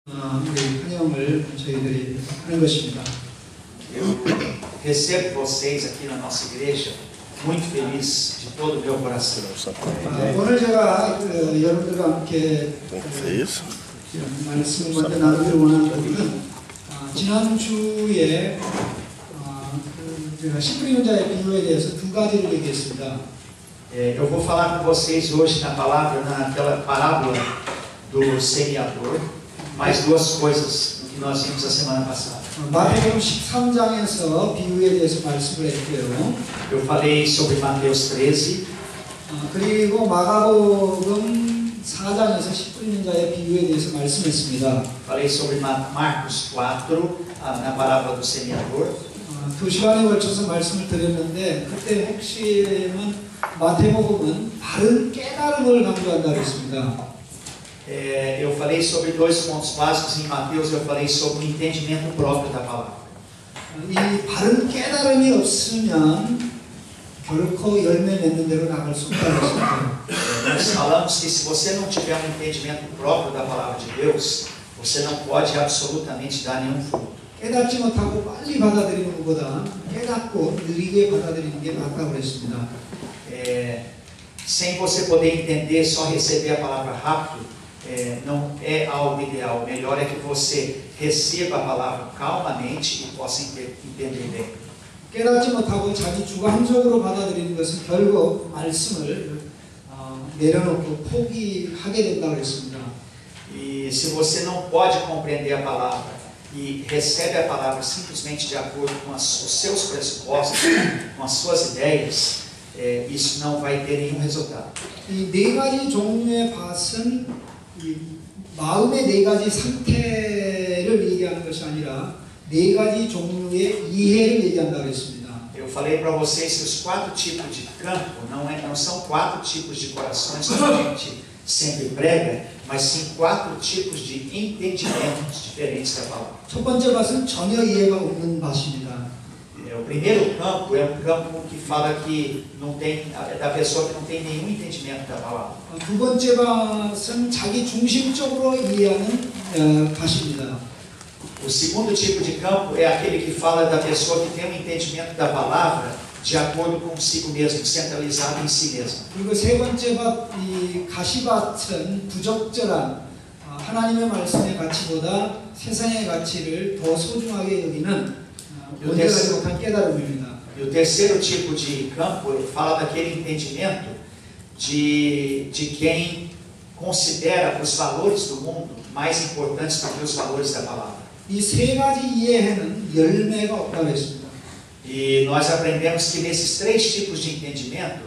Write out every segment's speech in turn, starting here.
우리 환영을 저희들이 하는 것입니다. Eu recebo vocês aqui na nossa igreja muito feliz de todo o meu coração. 오늘 제가 여러분들과 함께 말씀을 먼저 나누기를 원하는 부분은 지난주에 제가 씨 뿌리는 자의 비유에 대해서 두 가지를 얘기했습니다. Eu vou falar com vocês hoje na palavra, naquela parábola do semeador, mais duas coisas que nós vimos a semana passada. 마태복음 13장에서 비유에 대해서 말씀을 했고요. Eu falei sobre Mateus 13. 그리고 마가복음 4장에서 씨 뿌리는 자의 비유에 대해서 말씀했습니다. Falei sobre Marcos 4, na parábola do semeador. 두 시간에 걸쳐서 말씀을 드렸는데 그때 핵심은 마태복음은 바른 깨달음을 강조한다고 했습니다. Eu falei sobre dois pontos básicos em Mateus. Eu falei sobre o entendimento próprio da palavra. 이 바른 깨달음이 없으면 결코 열매 맺는 대로 나갈 수 없다고 했습니다. Nós falamos que se você não tiver um entendimento próprio da palavra de Deus, você não pode absolutamente dar nenhum fruto. 깨닫지 못하고 빨리 받아들이는 것보다 깨닫고 느리게 받아들이는 게 낫다고 했습니다. Sem você poder entender, só receber a palavra rápido, não é algo ideal. O melhor é que você receba a palavra calmamente e possa entender bem. 깨닫지 못하고 자기 주관적으로 받아들이는 것은 결국 말씀을 내려놓고 포기하게 된다고 했습니다. E se você não pode compreender a palavra e recebe a palavra simplesmente de acordo com os seus pressupostos, com as suas ideias, isso não vai ter nenhum resultado. 이 네 가지 종류의 밭은 이 마음의 네 가지 상태를 얘기하는 것이 아니라 네 가지 종류의 이해를 얘기한다고 했습니다. Eu falei para vocês que os quatro tipos de campo não são quatro tipos de corações que a gente sempre prega, mas sim quatro tipos de entendimentos diferentes da palavra. 첫 번째 밭은 전혀 이해가 없는 밭입니다. O primeiro campo é um campo que fala que não tem, da pessoa que não tem nenhum entendimento da palavra. 두 번째 밭은 자기 중심적으로 이해하는 밭입니다. O segundo tipo de campo é aquele que fala da pessoa que tem um entendimento da palavra de acordo consigo mesmo, centralizado em si mesmo. 그리고 세 번째 밭, 이 가시밭은 부적절한 하나님의 말씀의 가치보다 세상의 가치를 더 소중하게 여기는 원죄하지 못한 깨달음입니다. E o terceiro tipo de campo fala daquele entendimento de quem considera os valores do mundo mais importantes do que os valores da palavra. 이 세 가지 이해에는 열매가 없다고 했습니다. E nós aprendemos que nesses três tipos de entendimento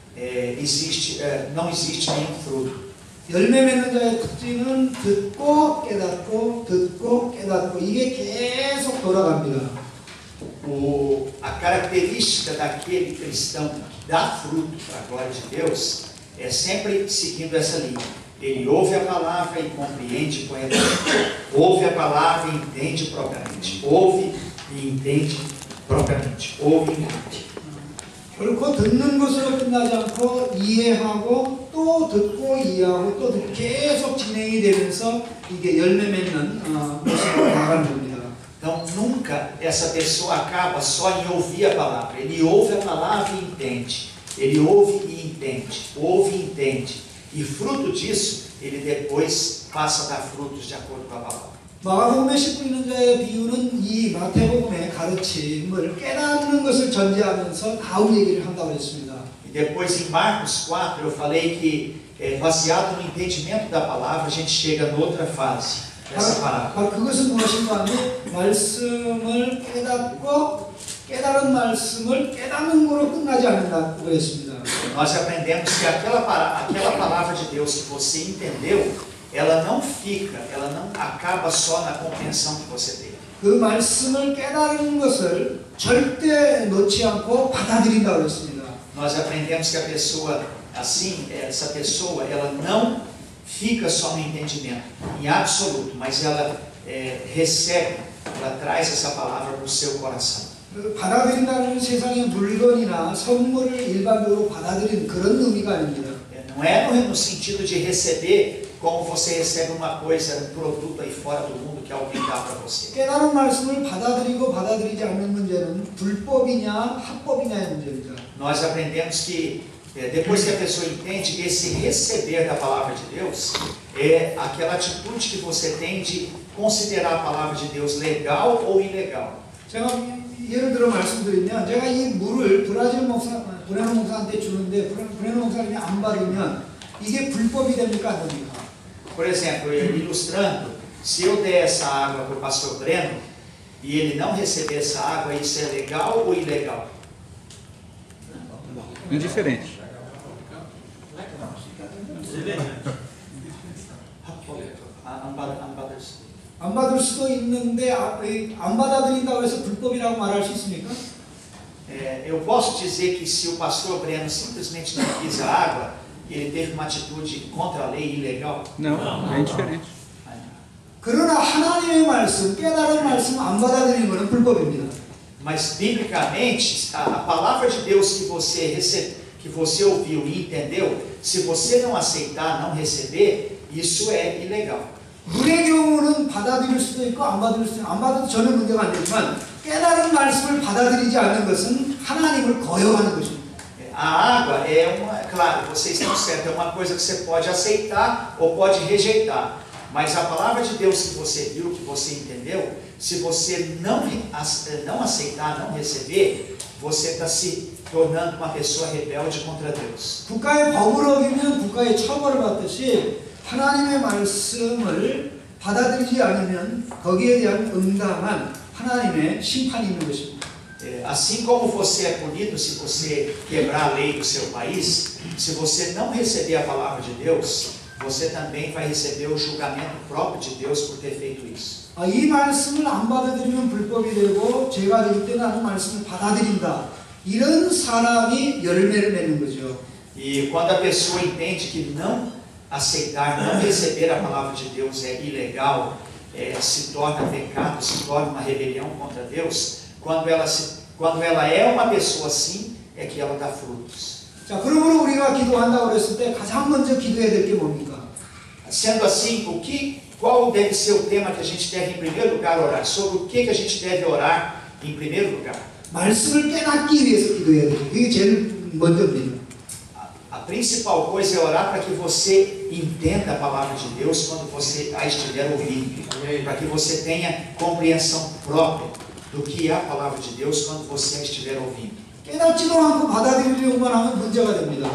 não existe nenhum fruto. 열매 맺는 자의 특징은 듣고 깨닫고 듣고 깨닫고 이게 계속 돌아갑니다. A característica daquele cristão que dá fruto para a glória de Deus é sempre seguindo essa linha. Ele ouve a palavra e compreende corretamente. Ouve a palavra e entende propriamente. Ouve e entende propriamente. Ouve e entende. 결코 듣는 것으로 끝나지 않고 이해하고 또 듣고 이해하고 또 듣고 계속 진행이 되면서 이게 열매 맺는 모습으로 나가는 겁니다. Então nunca essa pessoa acaba só em ouvir a palavra. Ele ouve a palavra e entende. Ele ouve e entende. Ouve e entende. E fruto disso, ele depois passa a dar frutos de acordo com a palavra. 마가복음에 씨 뿌리는 자의 비유는 이 마태복음의 가르침을 깨닫는 것을 전제하면서 다음 얘기를 한다고 했습니다. E depois em Marcos 4 eu falei que baseado no entendimento da palavra a gente chega noutra fase dessa parábola. 그것은 무엇인가 하면 말씀을 깨닫고 깨달은 말씀을 깨닫는 거로 끝나지 않는다고 했습니다. Nós aprendemos que aquela palavra de Deus que você entendeu, ela não acaba só na compreensão que você teve. 그 말씀을 깨달은 것을 절대 놓지 않고 받아들인다고 했습니다. Nós aprendemos que a pessoa assim, essa pessoa, ela não fica só no entendimento, em absoluto, mas ela recebe, ela traz essa palavra para o seu coração. 받아들인다는 세상의 물건이나 선물을 일반적으로 받아들이는 그런 의미가 아닙니다. Não é no sentido de receber como você recebe uma coisa, um produto aí fora do mundo que alguém dá para você. 깨달은 말씀을 받아들이고 받아들이지 않는 문제는 불법이냐 합법이냐의 문제입니다. Nós aprendemos que depois que a pessoa entende, esse receber da palavra de Deus é aquela atitude que você tem de considerar a palavra de Deus legal ou ilegal. 제가 예를 들어 말씀드리면 제가 이 물을 브레너 목사한테 주는데 브레너 목사님이 안 받으면 이게 불법이 됩니까 안 됩니까? Por exemplo, ilustrando, se eu der essa água para o pastor Breno e ele não receber essa água, isso é legal ou ilegal? Indiferente. 안 받을 수도 있는데 안 받아들인다고 해서 불법이라고 말할 수 있습니까? Eu posso dizer que se o pastor Breno simplesmente não quis a água, ele teve uma atitude contra a lei ilegal? Não, é indiferente. 그러나 하나님의 말씀, 깨달은 말씀 안 받아들이는 것은 불법입니다. Mas biblicamente, a palavra de Deus que você recebeu, que você ouviu e entendeu, se você não aceitar, não receber, isso é ilegal. 물의 경우는 받아들일 수도 있고 안 받을 수도 있고 안 받아도 전혀 문제가 안 되지만 깨달은 말씀을 받아들이지 않는 것은 하나님을 거역하는 것입니다. A água é claro, vocês estão certos, é uma coisa que você pode aceitar ou pode rejeitar. Mas a palavra de Deus que você viu, que você entendeu, se você não aceitar, não receber, você está se tornando uma pessoa rebelde contra Deus. 국가의 법을 어기면 국가의 처벌을 받듯이 하나님의 말씀을 받아들이지 않으면 거기에 대한 응당한 하나님의 심판이 있는 것입니다. Assim como você é punido se você quebrar a lei do seu país, se você não receber a palavra de Deus, você também vai receber o julgamento próprio de Deus por ter feito isso. 이 말씀을 안 받아들이면 불법이 되고 제가 될 때 나는 말씀을 받아들인다. 이런 사람이 열매를 맺는 거죠. E quando a pessoa entende que não aceitar, não receber a palavra de Deus é ilegal, se torna pecado, se torna uma rebelião contra Deus, quando ela é uma pessoa assim, é que ela dá frutos. 자, 그러므로 우리가 기도한다고 그랬을 때 가장 먼저 기도해야 될 게 뭡니까? Sendo assim, qual deve ser o tema que a gente deve em primeiro lugar orar? Sobre o que a gente deve orar em primeiro lugar? 말씀을 깨닫기 위해서 기도해야 돼요. 그게 제일 먼저입니다. A principal coisa é orar para que você entenda a palavra de Deus quando você a estiver ouvindo, para que você tenha compreensão própria do que é a palavra de Deus quando você a estiver ouvindo. 깨닫지도 않고 받아들이려고만 하면 문제가 됩니다.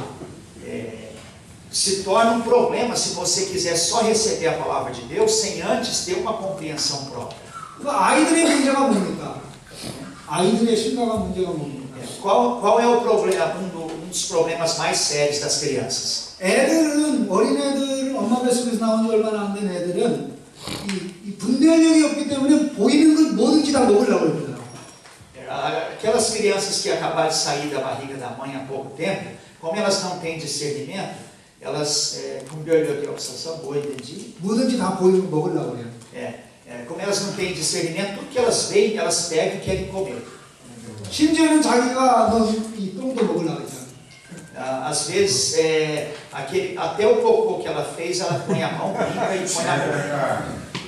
Se torna um problema se você quiser só receber a palavra de Deus sem antes ter uma compreensão própria. 그 아이들의 문제가 뭡니까? 아이들의 심각한 문제가 뭡니까? Qual é o problema, um dos problemas mais sérios das crianças? 애들은 어린애들 엄마 뱃속에서 나온 지 얼마나 안 된 애들은 이 분별력이 없기 때문에 보이는 걸 뭐든지 다 먹으려고 합니다. Aquelas crianças que acabaram de sair da barriga da mãe há pouco tempo, como elas não têm discernimento, elas 분별력이 없어서 뭐 있는지 뭐든지 다 보이는 거 먹으려고 해요. como elas não têm discernimento, tudo que elas veem, elas pegam e querem comer. 심지어는 자기가 넣은 이 똥도 먹으려고 하잖아요. Às vezes, até o cocô que ela fez, ela põe a mão, limpa e põe na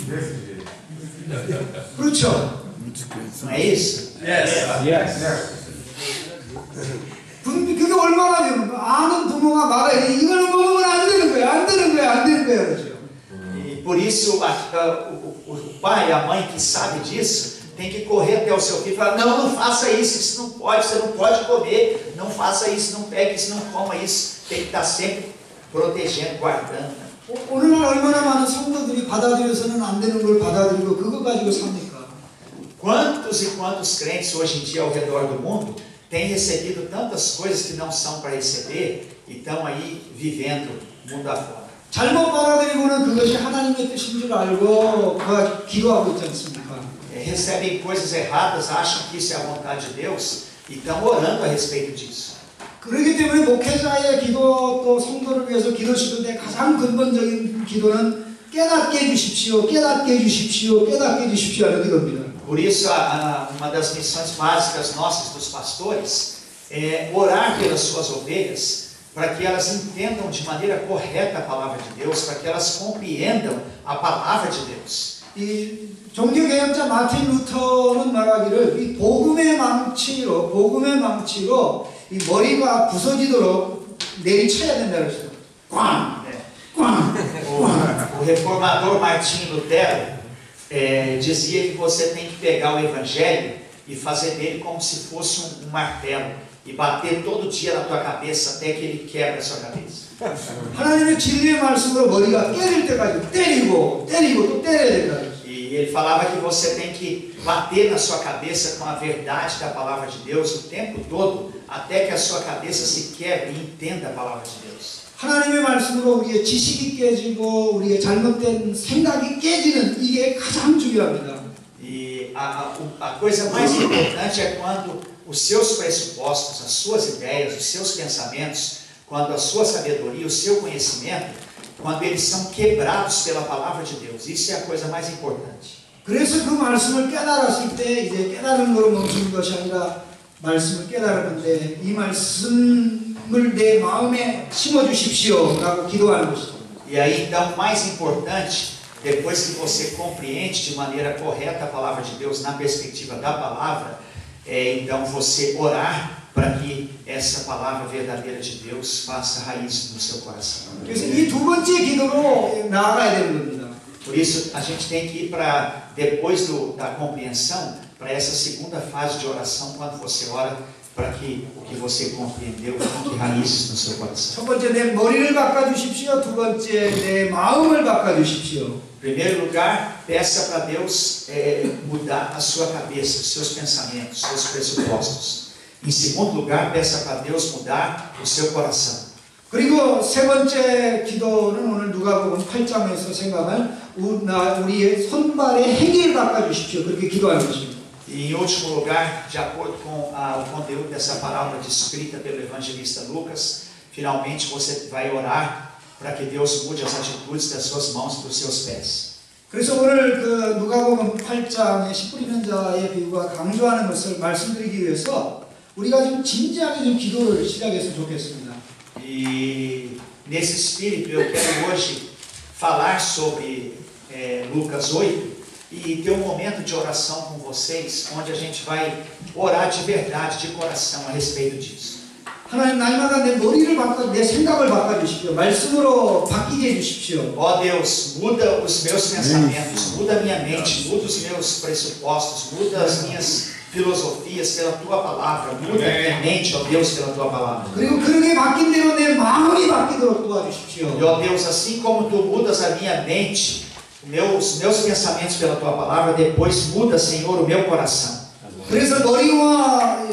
boca. 그렇죠. Não é isso? 그게 얼마나 되는 거야? 아는 부모가 말해 이걸 먹으면 안 되는 거야, 안 되는 거야, 안 되는 거야, 그렇죠. E por isso o pai e a mãe que sabe disso tem que correr até o seu filho e falar: não faça isso, isso não pode, você não pode comer, não faça isso, não pegue isso, não coma isso. Tem que estar sempre protegendo, guardando. 오늘날 얼마나 많은 성도들이 받아들여서는 안 되는 걸 받아들이고 그거 가지고 삽니까? Quantos e quantos crentes hoje em dia ao redor do mundo têm recebido tantas coisas que não são para receber e estão aí vivendo mundo afora. 잘못 받아들이고는 그것이 하나님의 뜻인 줄 알고 그가 기도하고 있지 않습니까? Recebem coisas erradas, acham que isso é a vontade de Deus e estão orando a respeito disso. 그렇기 때문에 목회자의 기도 또 성도를 위해서 기도 시킬 때 가장 근본적인 기도는 깨닫게 해주십시오, 깨닫게 해주십시오, 깨닫게 해주십시오 하는 기도입니다. Por isso, uma das missões básicas nossas dos pastores é orar pelas suas ovelhas para que elas entendam de maneira correta a palavra de Deus, para que elas compreendam a palavra de Deus. 이 종교개혁자 마틴 루터는 말하기를 이 복음의 망치로 이 머리가 부서지도록 내리쳐야 된다고 했어요. 꽝! 꽝! O reformador Martinho Lutero dizia que você tem que pegar o evangelho e fazer dele como se fosse um martelo e bater todo dia na tua cabeça até que ele quebra a sua cabeça. 하나님의 진리의 말씀으로 머리가 깨질 때까지 때리고 또 때려야 된다. E ele falava que você tem que bater na sua cabeça com a verdade da palavra de Deus o tempo todo, até que a sua cabeça se quebre e entenda a palavra de Deus. 하나님의 말씀으로 우리의 지식이 깨지고 우리의 잘못된 생각이 깨지는 이게 가장 중요합니다. E a coisa mais importante é quando os seus pressupostos, as suas ideias, os seus pensamentos, quando a sua sabedoria, o seu conhecimento, quando eles são quebrados pela palavra de Deus. Isso é a coisa mais importante. 그래서 그 말씀을 깨달았을 때 이제 깨달은 거로 멈추는 것이 아니라 말씀을 깨달았는데 이 말씀을 내 마음에 심어 주십시오라고 기도하는 것이죠. E aí então, mais importante, depois que você compreende de maneira correta a palavra de Deus na perspectiva da palavra, então você orar para que essa palavra verdadeira de Deus faça raiz no seu coração. 그래서 이 두 번째 기도로 나아가야 되는 겁니다. Por isso a gente tem que ir para, depois da compreensão, para essa segunda fase de oração, quando você ora, para que o que você compreendeu fique raízes no seu coração. 첫 번째 내 머리를 바꿔주십시오. 두 번째 내 마음을 바꿔주십시오. Em primeiro lugar, peça para Deus mudar a sua cabeça, os seus pensamentos, os seus pressupostos. Em segundo lugar, peça para Deus mudar o seu coração. 그리고 세 번째 기도는 오늘 누가복음 8장에서 생각한 우리의 손발의 행위를 바꿔주십시오. 그렇게 기도하는 것입니다. E em último lugar, de acordo com o conteúdo dessa palavra descrita pelo evangelista Lucas, finalmente você vai orar para que Deus mude as atitudes das suas mãos e dos seus pés. 그래서 오늘 그 누가복음 8장의 씨 뿌리는 자의 비유가 강조하는 것을 말씀드리기 위해서 우리가 좀 진지하게 좀 기도를 시작했으면 좋겠습니다. E nesse espírito eu quero hoje falar sobre Lucas 8 e ter um momento de oração com vocês, onde a gente vai orar de verdade, de coração a respeito disso. 하나님 날마다 내 머리를 내 생각을 바꿔주십시오. 말씀으로 바뀌게 해주십시오. Ó Deus, muda os meus pensamentos, muda a minha mente, muda os meus pressupostos, muda as minhas filosofias pela tua palavra, muda a minha mente, ó Deus, pela tua palavra. 그리고 그렇게 바뀐 대로 내 마음이 바뀌도록 도와주십시오. E ó Deus, assim como tu mudas a minha mente, meus pensamentos pela tua palavra, depois muda, Senhor, o meu coração. 그래서 머리와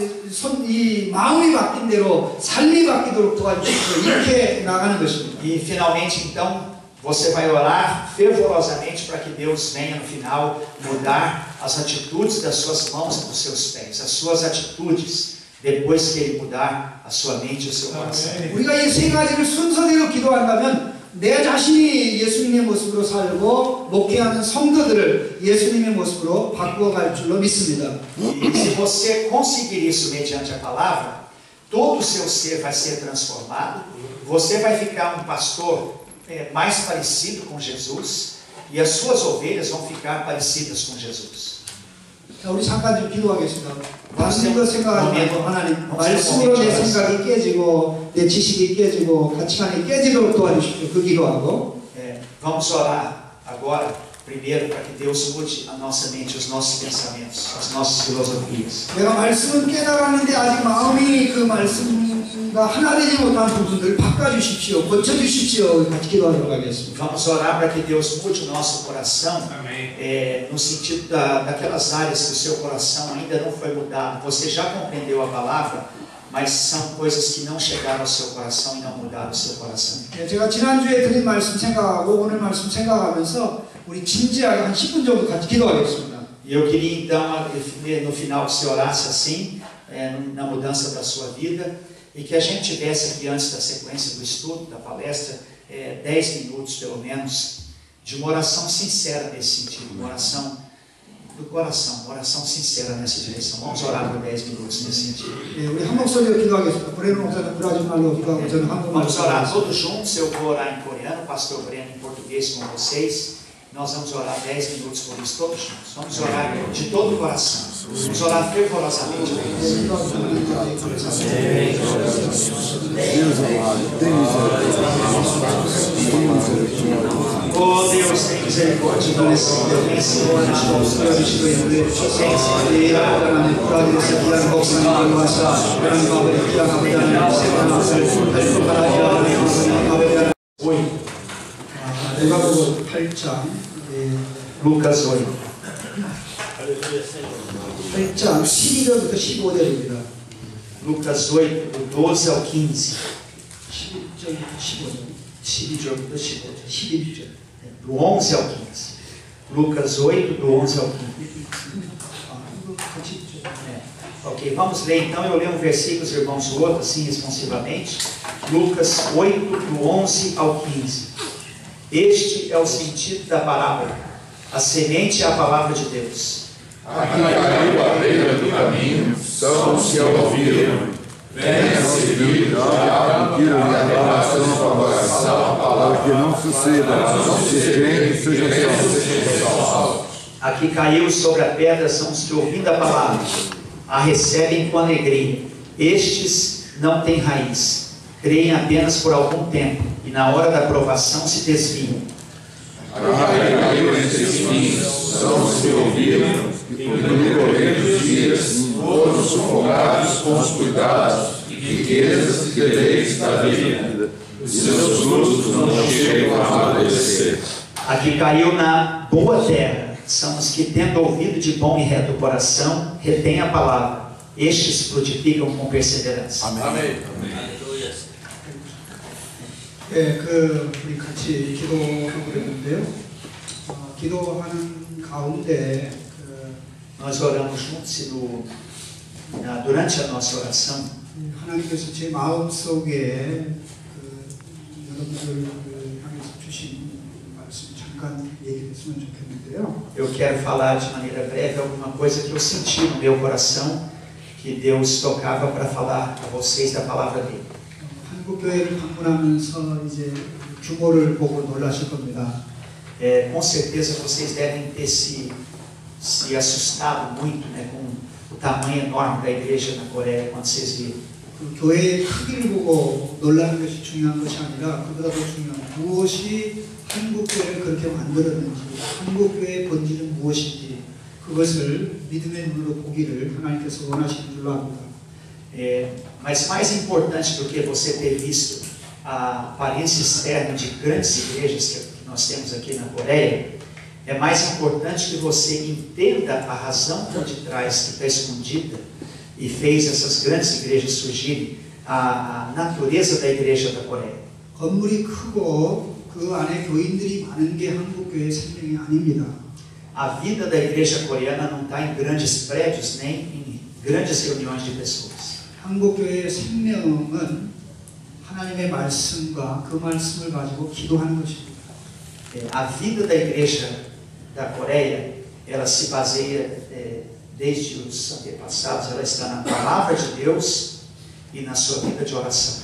이 마음이 바뀐 대로 삶이 바뀌도록 도와주십시오. 이렇게 나가는 것입니다. E finalmente, então, você vai orar fervorosamente para que Deus venha no final mudar as atitudes das suas mãos e dos seus pés, as suas atitudes, depois que Ele mudar a sua mente e o seu coração. 우리가 이 세 가지를 순서대로 기도한다면 내 자신이 예수님의 모습으로 살고 목회하는 성도들을 예수님의 모습으로 바꾸어갈 줄로 믿습니다. E se você conseguir isso mediante a palavra, todo o seu ser vai ser transformado, você vai ficar um pastor mais parecido com Jesus e as suas ovelhas vão ficar parecidas com Jesus. 자, 우리 잠깐 좀 기도하겠습니다. 다른 것 생각하지 말고 하나님 말씀으로 내 생각이 깨지고 내 지식이 깨지고 가치관이 깨지도록 도와주십시오. 그 기도하고 Vamos orar agora, primeiro, para que Deus mude a nossa mente, os nossos pensamentos, as nossas filosofias. 내가 말씀은 깨달았는데 아직 마음이 그 말씀과 하나 되지 못한 부분들 바꿔주십시오. 고쳐주십시오. 같이 기도하도록 하겠습니다. Vamos orar para que Deus mude o nosso coração, no sentido daquelas áreas que o seu coração ainda não foi mudado. Você já compreendeu a palavra, mas são coisas que não chegaram ao seu coração e não mudaram o seu coração. 제가 지난주에 드린 말씀 생각하고 오늘 말씀 생각하면서 우리 진지하게 한 10분 정도 같이 기도하겠습니다. E eu queria então, no final, que você orasse assim, na mudança da sua vida, e que a gente tivesse aqui antes da sequência do estudo, da palestra, 10 minutos pelo menos, de uma oração sincera nesse sentido, uma oração do coração, uma oração sincera nessa direção. Vamos orar por 10 minutos nesse sentido. 예, 우리 한국 소리로 기도하겠습니다. 브레노 목사는 브라질 말로 기도하고 저는 한국말로 Vamos orar 기도하겠습니다. todos juntos. Eu vou orar em coreano, o pastor Breno em português com vocês. Nós vamos orar 10 minutos por isso, todos juntos. Vamos orar de todo o coração. Vamos orar fervorosamente por isso. Oh Deus, tem misericórdia de nós, Senhor. Tem Senhor nas mãos, Senhor, tem 누가복음 8장 Lucas 8. 8장 12절부터 15절입니다. Lucas 8, do 12 ao 15. 11절부터 15절. 12절부터 15절. 11절. Do 11 ao 15. Lucas 8, do 11 ao 15. 이거 같이 읽죠. Ok, vamos ler então. Eu leio um versículo, os irmãos o outro, assim responsivamente. Lucas 8, do 11 ao 15. Este é o sentido da parábola. A semente é a palavra de Deus. Aqui caiu a beira do caminho, são os que ouviram. Venha a seguir, já pediram-lhe a revelação para a palavra que não suceda, se crente seja salvo. Aqui caiu sobre a pedra são os que ouvindo a palavra, a recebem com alegria. Estes não têm raiz, creem apenas por algum tempo, e na hora da provação se desviam. Aqui caiu entre espinhos, são os que ouviram, e no decorrer dos dias foram sufocados com os cuidados, riquezas e deleites da vida. Os seus frutos não chegam a amadurecer. Aqui caiu na boa terra, são os que, tendo ouvido de bom e reto coração, retêm a palavra. Estes frutificam com perseverança. Amém. 예, 우리 같이 기도하고 그랬는데요. 기도하는 가운데 Nós oramos juntos e durante a nossa oração, 하나님께서 제 마음 속에 여러분들 향해서 주신 말씀 잠깐 얘기했으면 좋겠는데요. eu quero falar de maneira breve alguma coisa que eu senti no meu coração que Deus tocava para falar a vocês da palavra dele. 한국 교회를 방문하면서 이제 규모를 보고 놀라실 겁니다. Com certeza vocês devem ter se assustado muito, né, com o tamanho enorme da igreja na Coreia quando vocês viram. 그 교회의 크기를 보고 놀라는 것이 중요한 것이 아니라 그보다 더 중요한 무엇이 한국 교회를 그렇게 만들었는지, 한국 교회의 본질은 무엇인지 그것을 믿음의 눈으로 보기를 하나님께서 원하시는 줄로 압니다. Mas mais importante do que você ter visto a aparência externa de grandes igrejas que nós temos aqui na Coreia, é mais importante que você entenda a razão por detrás que está escondida e fez essas grandes igrejas surgirem, a natureza da igreja da Coreia. 건물이 크고 그 안에 교인들이 많은 게 한국 교회의 생명이 아닙니다. A vida da igreja coreana não está em grandes prédios nem em grandes reuniões de pessoas. 한국 교회의 생명은 하나님의 말씀과 그 말씀을 가지고 기도하는 것입니다. A vida da igreja da Coreia, ela se baseia desde os antepassados, ela está na palavra de Deus e na sua vida de oração.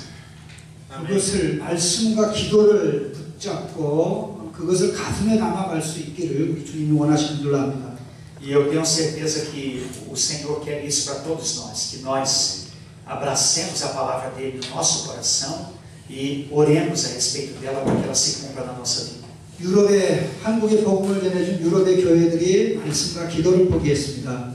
그것을 말씀과 기도를 붙잡고 그것을 가슴에 담아갈 수 있기를 우리 주님이 원하시는 줄로 압니다. E eu tenho certeza que o Senhor quer isso para todos nós, que nós abracemos a palavra dele no nosso coração e oremos a respeito dela para que ela se cumpra na nossa vida. 유럽의 한국의 복음을 전해준 유럽의 교회들이 말씀과 기도를 포기했습니다.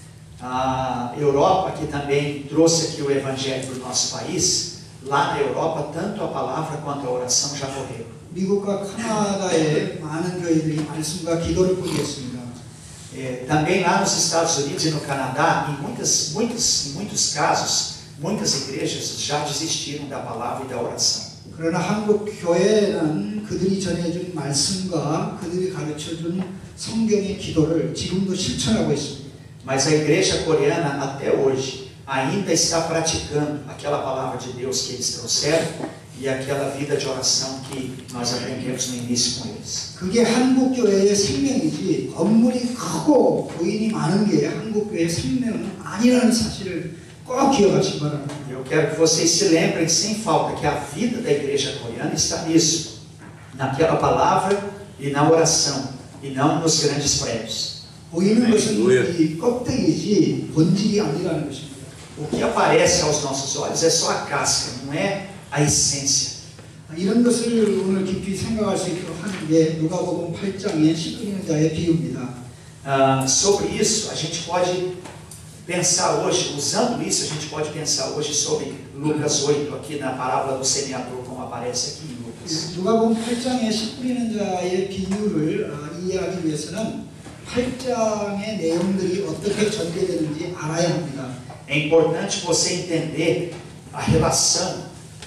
A Europa, que também trouxe aqui o evangelho para o nosso país, lá na Europa, tanto a palavra quanto a oração já morreram. 미국과 카나다의 많은 교회들이 말씀과 기도를 포기했습니다. Também lá nos Estados Unidos e no Canadá, em muitos casos, muitas igrejas já desistiram da palavra e da oração. 그러나 한국 교회는 그들이 전해준 말씀과 그들이 가르쳐준 성경의 기도를 지금도 실천하고 있습니다. Mas a igreja coreana até hoje ainda está praticando aquela palavra de Deus que eles trouxeram e aquela vida de oração que nós aprendemos no início com eles. 그게 한국교회의 생명이지 건물이 크고 교인이 많은 게 한국교회의 생명은 아니라는 사실을 꼭 기억하시기 바랍니다. Eu quero que vocês se lembrem sem falta que a vida da igreja coreana está nisso, naquela palavra e na oração, e não nos grandes prédios. 보이는 것은 이 껍데기지 본질이 아니라는 것입니다. O que aparece aos nossos olhos é só a casca, não é a essência. 이런 것을 오늘 깊이 생각할 수 있도록 하는 게 누가복음 8장의 씨 뿌리는 자의 비유입니다. Sobre isso, a gente pode pensar hoje, usando isso, a gente pode pensar hoje sobre Lucas 8, aqui na parábola do semeador, como aparece aqui em Lucas. 누가복음 8장의 씨 뿌리는 자의 비유를 이해하기 위해서는 8장의 내용들이 어떻게 전개되는지 알아야 합니다. É importante você entender a relação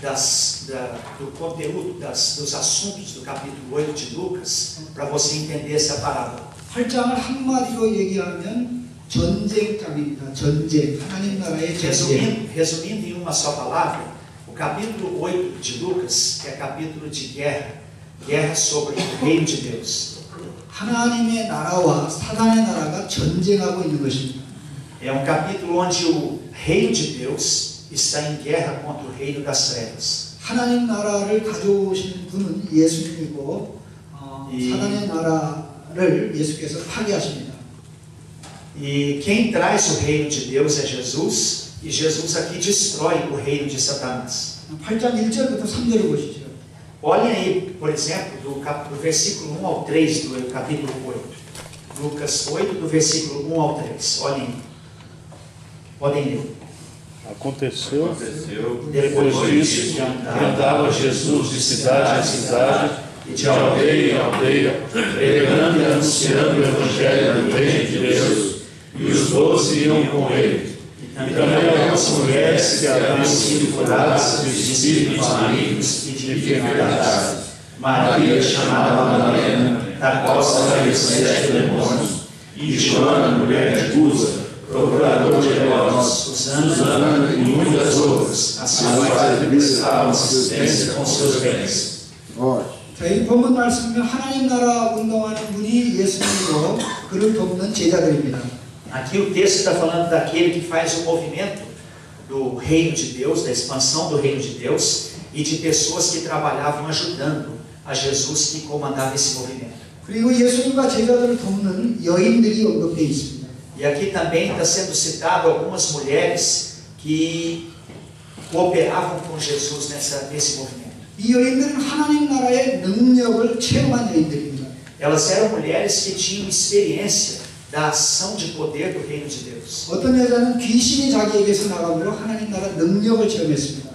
do conteúdo, dos assuntos do capítulo 8 de Lucas, para você entender essa parábola. 8장을 한마디로 얘기하면 전쟁장입니다. 전쟁, 하나님 나라의 전쟁. Resumindo em uma só palavra, o capítulo 8 de Lucas é capítulo de guerra, guerra sobre o reino de Deus. 하나님의 나라와 사단의 나라가 전쟁하고 있는 것입니다. É um capítulo onde o reino de Deus está em guerra contra o reino das trevas. 하나님 나라를 가져오신 분은 예수님이고 사단의 나라를 예수께서 파괴하십니다. E quem traz o reino de Deus é Jesus, e Jesus aqui destrói o reino de Satanás. 8장 1절부터 3절을 보시죠. Olhem aí, por exemplo, do versículo 1 ao 3 do capítulo 8. Lucas 8, do versículo 1 ao 3. Olhem aí. Podem ler. Aconteceu, Depois disso, andava Jesus de cidade em cidade, e de aldeia em aldeia, pregando e anunciando o evangelho do reino de Deus, e os 12 iam com ele. E também algumas mulheres que haviam sido curadas de espíritos malignos e de enfermidades. Maria, chamada Madalena, da qual saíram 7 demônios, e Joana, mulher de Cusa, procurador de Herodes, Susana e muitas outras, as quais prestavam assistência com seus bens. 자, 이 본문 말씀은 하나님 나라 운동하는 분이 예수님이고 그를 돕는 제자들입니다. Aqui o texto está falando daquele que faz o movimento do reino de Deus, da expansão do reino de Deus, e de pessoas que trabalhavam ajudando a Jesus que comandava esse movimento. 그리고 예수님과 제자들을 돕는 여인들이 언급되어 있습니다. E aqui também está sendo citado algumas mulheres que cooperavam com Jesus nesse movimento. 이 여인들은 하나님 나라의 능력을 체험한 여인들입니다. Elas eram mulheres que tinham experiência da ação de poder do reino de Deus. 어떤 여자는 귀신이 자기에게서 나가므로 하나님 나라 능력을 체험했습니다.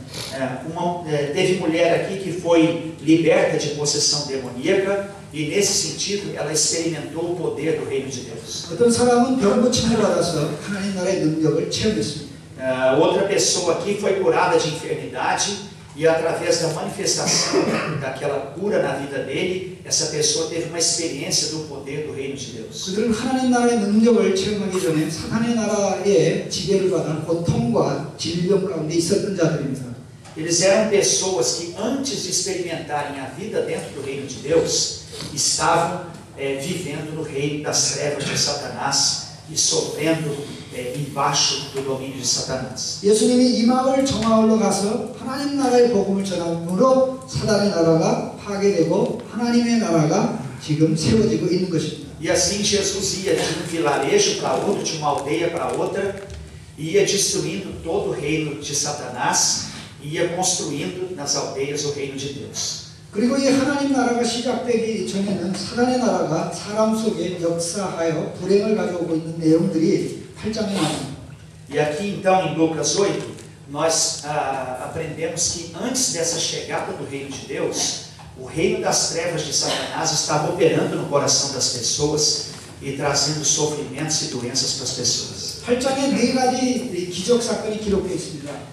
Teve mulher aqui que foi liberta de possessão demoníaca e nesse sentido ela experimentou o poder do reino de Deus. 어떤 사람은 병 고침을 받아서 하나님 나라의 능력을 체험했습니다. Outra pessoa aqui foi curada de enfermidade e através da manifestação daquela cura na vida dele, essa pessoa teve uma experiência do poder do reino de Deus. 그들은 하나님 나라의 능력을 체험하기 전에 사탄의 나라의 지배를 받은 고통과 질병 가운데 있었던 자들입니다. Eles eram pessoas que antes de experimentarem a vida dentro do reino de Deus, estavam vivendo no reino das trevas de Satanás e sofrendo embaixo do domínio de Satanás. 예수님이 이 마을 저 마을로 가서 하나님 나라의 복음을 전함으로 사단의 나라가 파괴되고 하나님의 나라가 지금 세워지고 있는 것입니다. E assim Jesus ia de um vilarejo para outro, de uma aldeia para outra, ia destruindo todo o reino de Satanás, ia construindo nas aldeias o reino de Deus. 그리고 이 하나님 나라가 시작되기 전에는 사단의 나라가 사람 속에 역사하여 불행을 가져오고 있는 내용들이 8장에 나옵니다. E aqui então em Lucas 8, nós aprendemos que antes dessa chegada do reino de Deus, o reino das trevas de Satanás estava operando no coração das pessoas e trazendo sofrimentos e doenças para as pessoas. 8장에 네 가지 기적 사건이 기록되어 있습니다.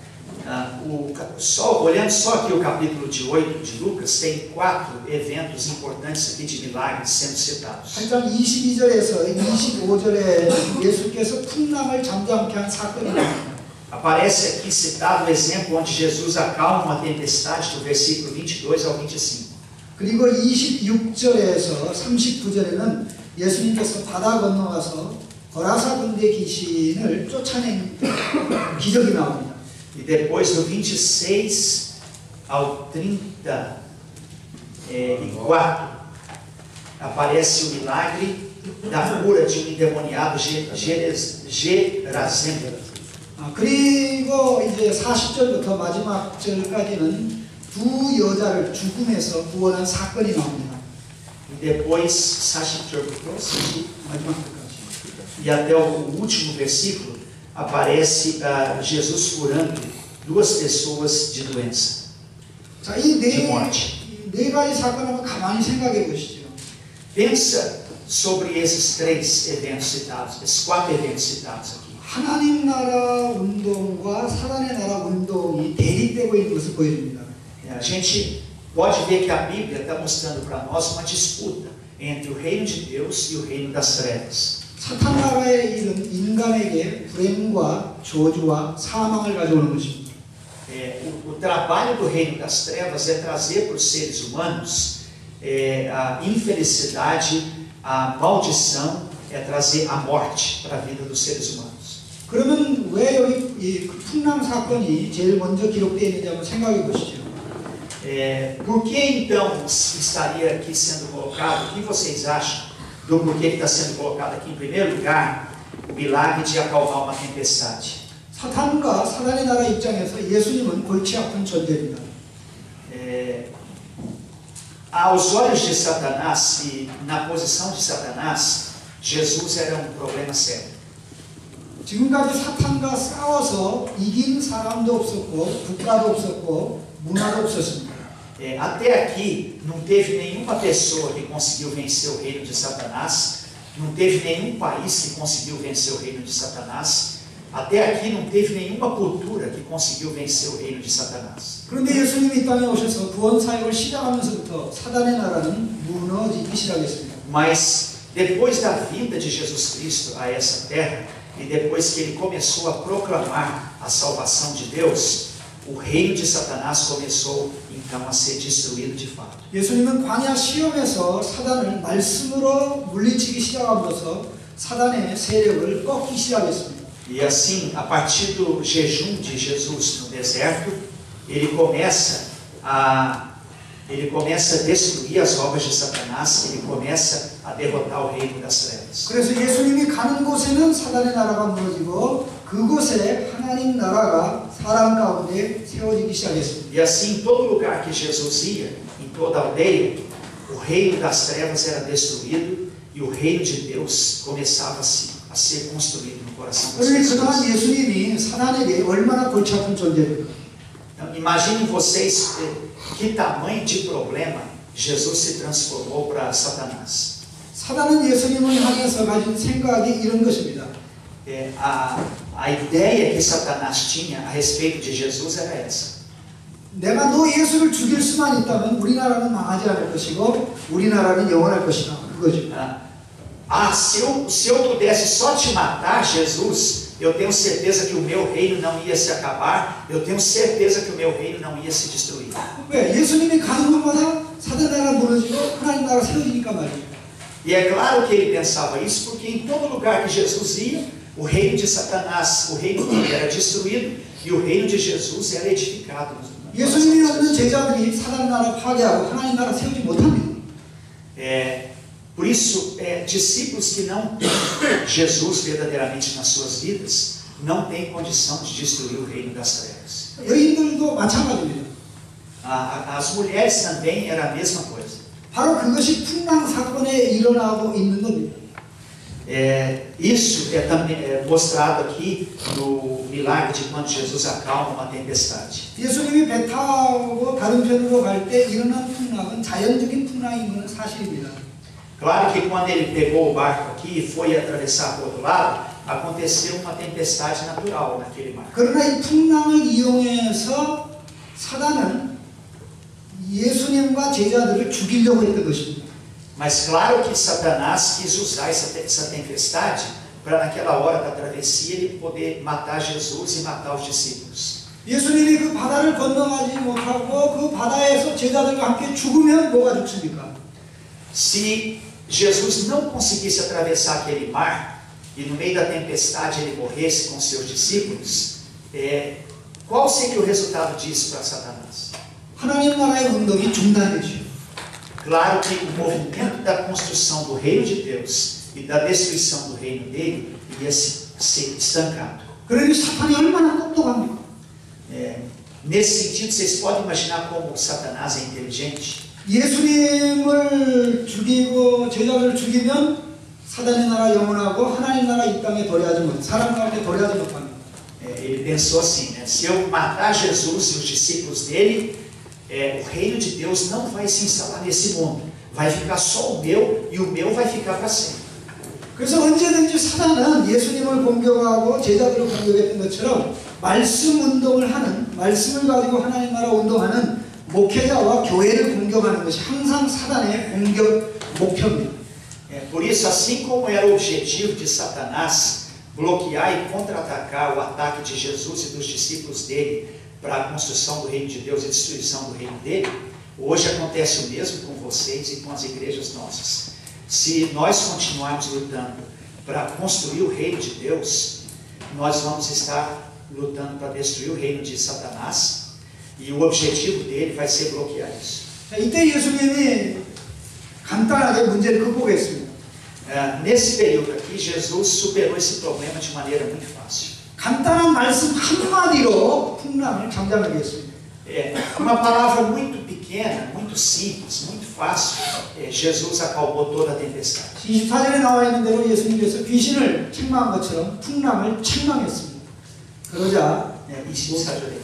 Olhando só aqui o capítulo de 8 de Lucas, tem 4 eventos importantes aqui de milagres sendo citados. 8장 22절에서 25절에 예수께서 풍랑을 잠잠케 한 사건이 나옵니다. Aparece aqui citado o exemplo onde Jesus acalma uma tempestade, do versículo 22 ao 25. 그리고 26절에서 39절에는 예수님께서 바다 건너가서 거라사 군대 귀신을 쫓아낸 기적이 나옵니다. E depois do 26 ao 34, aparece o milagre da cura de um endemoniado Gerazim. 그리고 이제 40절부터 마지막 절까지는 두 여자를 죽음에서 구원한 사건이 나옵니다. E depois, 마지막 절까지. e até o último versículo, aparece Jesus curando duas pessoas de doença, 자, 이 de morte. 네 가지 사건을 한번 가만히 생각해 보시죠. Pensa sobre esses três eventos citados, esses quatro eventos citados aqui. 하나님 나라 운동과 사단의 나라 운동이 대립되고 있는 것을 보여줍니다. A gente pode ver que a Bíblia está mostrando para nós uma disputa entre o reino de Deus e o reino das trevas. 사탄 나라의 일은 인간에게 불행과 저주와 사망을 가져오는 것입니다. O trabalho do reino das trevas é trazer para os seres humanos a infelicidade, a maldição, é trazer a morte para a vida dos seres humanos. 그러면 왜 여기 이 풍랑 사건이 제일 먼저 기록되어 있는지 한번 생각해 보시죠. Por que então estaria aqui sendo colocado? O que vocês acham do porquê que está sendo colocado aqui em primeiro lugar o milagre de acalmar uma tempestade? 사탄과 사단의 나라 입장에서 예수님은 골치 아픈 존재입니다. Aos olhos de Satanás e na posição de Satanás, Jesus era um problema sério. 지금까지 사탄과 싸워서 이긴 사람도 없었고 국가도 없었고 문화도 없었습니다. Até aqui não teve nenhuma pessoa que conseguiu vencer o reino de Satanás, não teve nenhum país que conseguiu vencer o reino de Satanás, até aqui não teve nenhuma cultura que conseguiu vencer o reino de Satanás. 그런데 예수님이 이 땅에 오셔서 구원 사역을 시작하면서부터 사단의 나라는 무너지기 시작했습니다. Mas depois da vinda de Jesus Cristo a essa terra, e depois que ele começou a proclamar a salvação de Deus, o reino de Satanás começou então a ser destruído de fato. 예수님은 광야 시험에서 사단을 말씀으로 물리치기 시작함으로써 사단의 세력을 꺾기 시작했습니다. E assim, a partir do jejum de Jesus no deserto, ele começa a destruir as obras de Satanás, ele começa a derrotar o reino das trevas. 그래서 예수님이 가는 곳에는 사단의 나라가 무너지고 그곳에 하나님 나라가 사람 가운데 세워지기 시작했습니다. E assim, em todo lugar que Jesus ia, em toda aldeia, o reino das trevas era destruído e o reino de Deus começava a ser construído no coração das 그런데 그동안 pessoas. 예수님이 사단에게 얼마나 골치 아픈 존재입니까? Então, imaginem vocês que tamanho de problema Jesus se transformou para Satanás. 사단은 예수님을 향해서 가진 생각이 이런 것입니다. A ideia que Satanás tinha a respeito de Jesus era essa. 내가 너 예수를 죽일 수만 있다면 우리나라는 망하지 않을 것이고 우리나라는 영원할 것이다. 그거죠. Se eu pudesse só te matar, Jesus, eu tenho certeza que o meu reino não ia se acabar, eu tenho certeza que o meu reino não ia se destruir. 왜? 예수님이 가는 곳마다 사단 나라 무너지고 하나님 나라 세워지니까 말이에요. E é claro que ele pensava isso, porque em todo lugar que Jesus ia, o reino de Satanás, o reino dele era destruído e o reino de Jesus era edificado. 예수님이 없는 제자들이 사단 나라 파괴하고 하나님 나라 세우지 못합니다. Por isso, discípulos que não têm Jesus verdadeiramente nas suas vidas, não têm condição de destruir o reino das trevas. 여인들도 마찬가지입니다. As mulheres também era a mesma coisa. 바로 그것이 풍랑 사건에 일어나고 있는 겁니다. Isso é também mostrado aqui no milagre de quando Jesus acalma uma tempestade. 예수님이 배 타고 다른 편으로 갈 때 일어난 풍랑은 자연적인 풍랑인 것은 사실입니다. Claro que quando ele pegou o barco aqui e foi atravessar para o outro lado, aconteceu uma tempestade natural naquele mar. 그러나 이 풍랑을 이용해서 사단은 예수님과 제자들을 죽이려고 했던 것입니다. Mas claro que Satanás quis usar essa tempestade para naquela hora da travessia ele poder matar Jesus e matar os discípulos. 예수님이 그 바다를 건너가지 못하고 그 바다에서 제자들과 함께 죽으면 뭐가 죽습니까? Se Jesus não conseguisse atravessar aquele mar e no meio da tempestade ele morresse com seus discípulos, qual seria o resultado disso para Satanás? 하나님 나라의 운동이 중단되죠. Claro que o movimento da construção do reino de Deus e da destruição do reino dele ia ser estancado. 그러니 사탄이 얼마나 똑똑합니까? Nesse sentido, vocês podem imaginar como Satanás é inteligente? 예수님을 죽이고 제자를 죽이면 사단의 나라 영원하고 하나님 나라 이 땅에 도래하지 못, 사람 가운데 도래하지 못합니다. Ele pensou assim, né? Se eu matar Jesus e os discípulos dele, o reino de Deus não vai se instalar nesse mundo. Vai ficar só o meu e o meu vai ficar para sempre. 그래서 언제든지 사단은 예수님을 공격하고 제자들을 공격했던 것처럼 말씀 운동을 하는, 말씀을 가지고 하나님 나라 운동하는 목회자와 교회를 공격하는 것이 항상 사단의 공격 목표입니다. Por isso, assim como era o objetivo de Satanás bloquear e contra-atacar o ataque de Jesus e dos discípulos dele para a construção do reino de Deus e destruição do reino dele, hoje acontece o mesmo com vocês e com as igrejas nossas. Se nós continuarmos lutando para construir o reino de Deus, nós vamos estar lutando para destruir o reino de Satanás e o objetivo dele vai ser bloquear isso. 이때 예수님이 간단하게 문제를 극복했습니다. Nesse período aqui, Jesus superou esse problema de maneira muito fácil. 간단한 말씀 한마디로 풍랑을 잠잠하게 했습니다. Uma palavra muito pequena, muito simples, muito fácil, Jesus acalmou toda a tempestade. 24절에 나와 있는 대로 예수님께서 귀신을 책망한 것처럼 풍랑을 책망했습니다. 그러자 24절에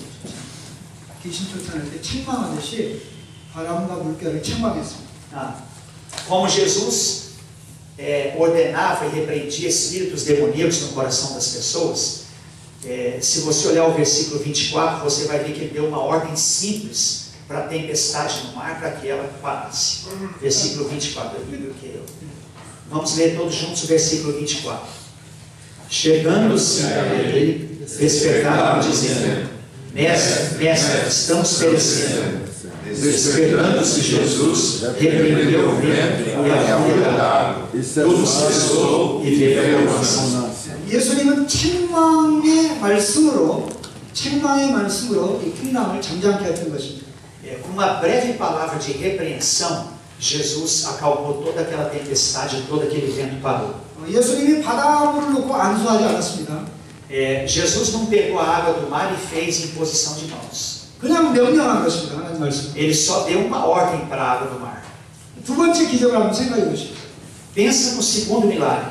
귀신 쫓아낼 때 책망하듯이 바람과 물결을 책망했습니다. Como Jesus ordenava e repreendia espíritos demoníacos no coração das pessoas, se você olhar o versículo 24, você vai ver que ele deu uma ordem simples para a tempestade no mar, para que ela parasse. Versículo 24, vamos ler todos juntos o versículo 24. Chegando-se a ele, despertaram dizendo: Mestre, estamos perecendo. Desesperando-se Jesus, repreendeu o vento e a fúria da água. Tudo cessou e veio a mansa. 예수님은 책망의 말씀으로 이 풍랑을 잠잠케 했던 것입니다. Com uma breve palavra de repreensão, Jesus acalmou toda aquela tempestade, todo aquele vento parou. 예수님이 바닷물을 놓고 안수하지 않았습니다. Jesus não pegou a água do mar e fez imposição de mãos. 그냥 명령한 것입니다. 하나님 말씀. Ele só deu uma ordem para a água do mar. 두 번째 기적을 한번 생각해 보십시오. Pensa no segundo milagre.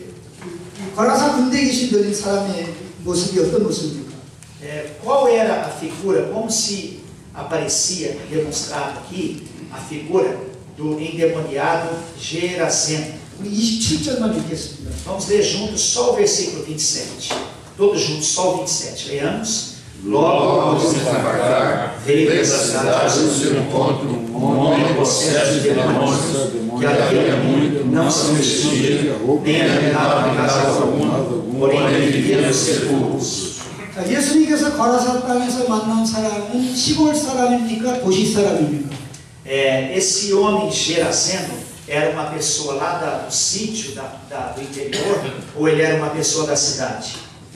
거라사 군대 귀신 들린 사람의 모습이 어떤 모습입니까? Qual era a figura, como se aparecia, demonstrado aqui, a figura do endemoniado Geraseno? 27절만 읽겠습니다. Vamos ler juntos só o versículo 27. Todos juntos, só o 27. Leamos. Logo ao desembarcar, veio da cidade ao seu encontro um homem possesso de demônios, que havia muito não se vestia, nem habitava em casa alguma, porém vivia nos sepulcros. 예수님께서 거라사 땅에서 만난 사람은 시골 사람입니까? 도시 사람입니까? Esse homem Geraseno era uma pessoa lá do sítio do interior, ou ele era uma pessoa da cidade?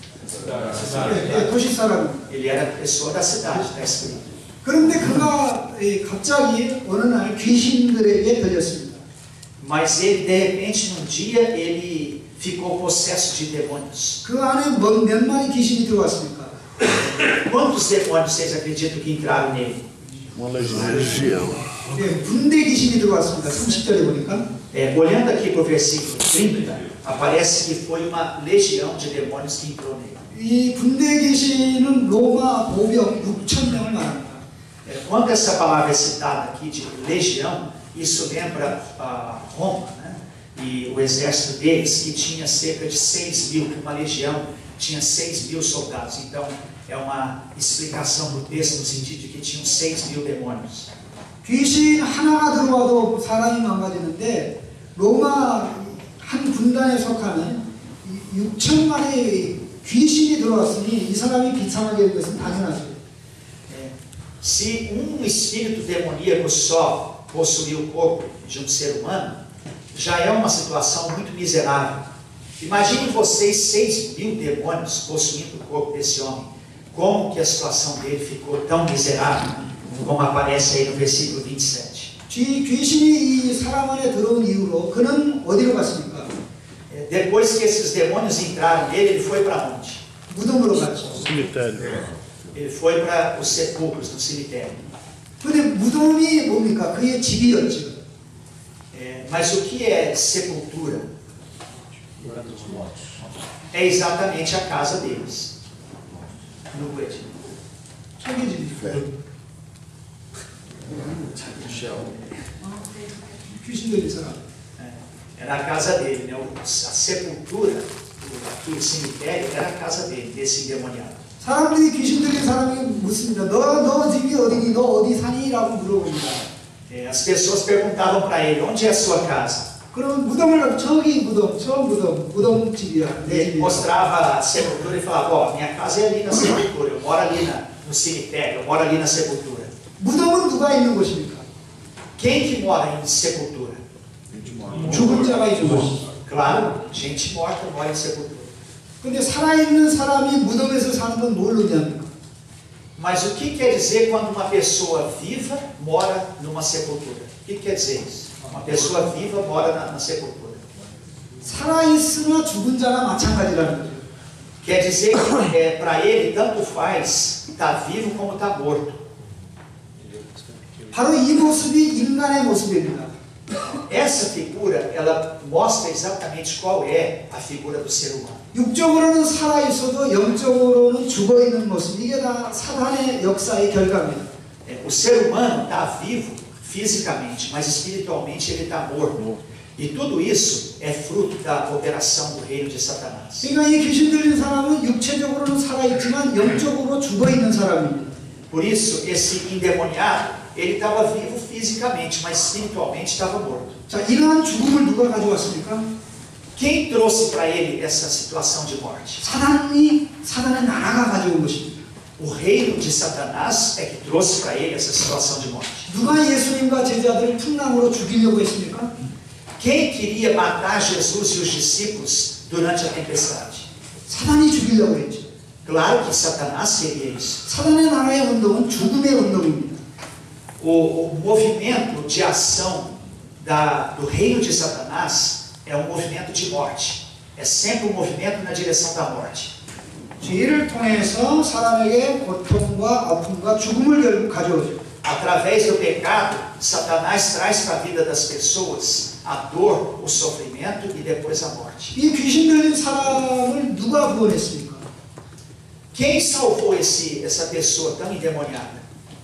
도시 사람. Ele era pessoa da cidade, está escrito. 그런데 그가 갑자기 어느 날 귀신들에게 들렸습니다. Mas ele, de repente, num dia, ele ficou possesso de demônios. 그 안에 몇 마리 귀신이 들어왔습니까? Quantos demônios vocês acreditam que entraram nele? Uma legião. 군대 귀신이 들어왔습니다. 30절에 보니까. Olhando aqui para o versículo 30, aparece que foi uma legião de demônios que entrou nele. 이 군대 귀신은 로마 보병 6,000명을 말합니다. Quando essa palavra é citada aqui de legião, isso lembra Roma, né? E o exército deles, que tinha cerca de 6.000, uma legião tinha 6.000 soldados. Então, é uma explicação do texto no sentido de que tinham 6.000 demônios. 귀신 하나가 들어와도 사람이 망가지는데 로마 한 군단에 속하는 6천만의 귀신이 들어왔으니 이 사람이 비참하게 된 것은 당연하죠. Se espírito demoníaco só possuir o corpo de um ser humano, já é uma situação muito miserável. Imagine vocês 6.000 demônios possuindo o corpo desse homem. Como que a situação dele ficou tão miserável, como aparece aí no versículo 27. 귀신이 이 사람 안에 들어온 이후로 그는 어디로 갔습니까? Depois que esses demônios entraram nele, ele foi para onde? 무덤으로 갔죠. Cemitério. Ele foi para os sepulcros, no cemitério. 근데 무덤이 뭡니까? 그의 집이었죠. Mas o que é sepultura? É exatamente a casa deles. No Guedes. 자기 집이죠. 귀신 들린 사람. Era a casa dele, né? A sepultura, aquele cemitério, era a casa dele, desse endemoniado. 사람들이 귀신 들린 사람이 묻습니다. 너 집이 어디니? 너 어디 사니? 라고 물어봅니다. As pessoas perguntavam para ele, onde é a sua casa? 그럼 무덤을 가면 저기 무덤, 저 무덤 집이야. 내 Ele 집이야. mostrava a sepultura e falava, ó, minha casa é ali na sepultura, eu moro ali no cemitério, eu moro ali na sepultura. 무덤은 누가 있는 곳입니까? Quem que mora em sepultura? 죽은 자가 있는 곳이죠. Claro, gente morta mora em sepultura. 근데 살아있는 사람이 무덤에서 사는 건 뭘 의미합니까? Mas o que quer dizer quando uma pessoa viva mora numa sepultura? O que quer dizer isso? Uma pessoa viva mora na sepultura. 살아있으나 죽은 자나 마찬가지라는 거죠. Quer dizer que para ele tanto faz estar vivo como estar morto. 바로 이 모습이 인간의 모습입니다. Essa figura, ela mostra exatamente qual é a figura do ser humano. 육적으로는 살아있어도 영적으로는 죽어있는 모습. 이게 다 사단의 역사의 결과입니다. O ser humano está vivo fisicamente, mas espiritualmente ele está morto. E tudo isso é fruto da operação do reino de Satanás. 그러니까 이 귀신 들린 사람은 육체적으로는 살아있지만 영적으로 죽어있는 사람입니다. Por isso, esse endemoniado, ele estava vivo fisicamente, mas espiritualmente estava morto. 자, 이러한 죽음을 누가 가져왔습니까? Quem trouxe para ele essa situação de morte? 사단의 나라가 가져온 것입니다. O reino de Satanás é que trouxe para ele essa situação de morte. 누가 예수님과 제자들을 풍랑으로 죽이려고 했습니까? Quem queria matar Jesus e os discípulos durante a tempestade? 사단이 죽이려고 했죠. Claro que Satanás queria isso. 사단의 나라의 운동은 죽음의 운동입니다. O movimento de ação do reino de Satanás é um movimento de morte. É sempre um movimento na direção da morte. 죄를 통해서 사람에게 고통과 아픔과 죽음을 결국 가져오죠. Através do pecado, Satanás traz para a vida das pessoas a dor, o sofrimento e depois a morte. 이 귀신 들린 사람을 누가 구원했습니까? Quem salvou essa pessoa tão endemoniada?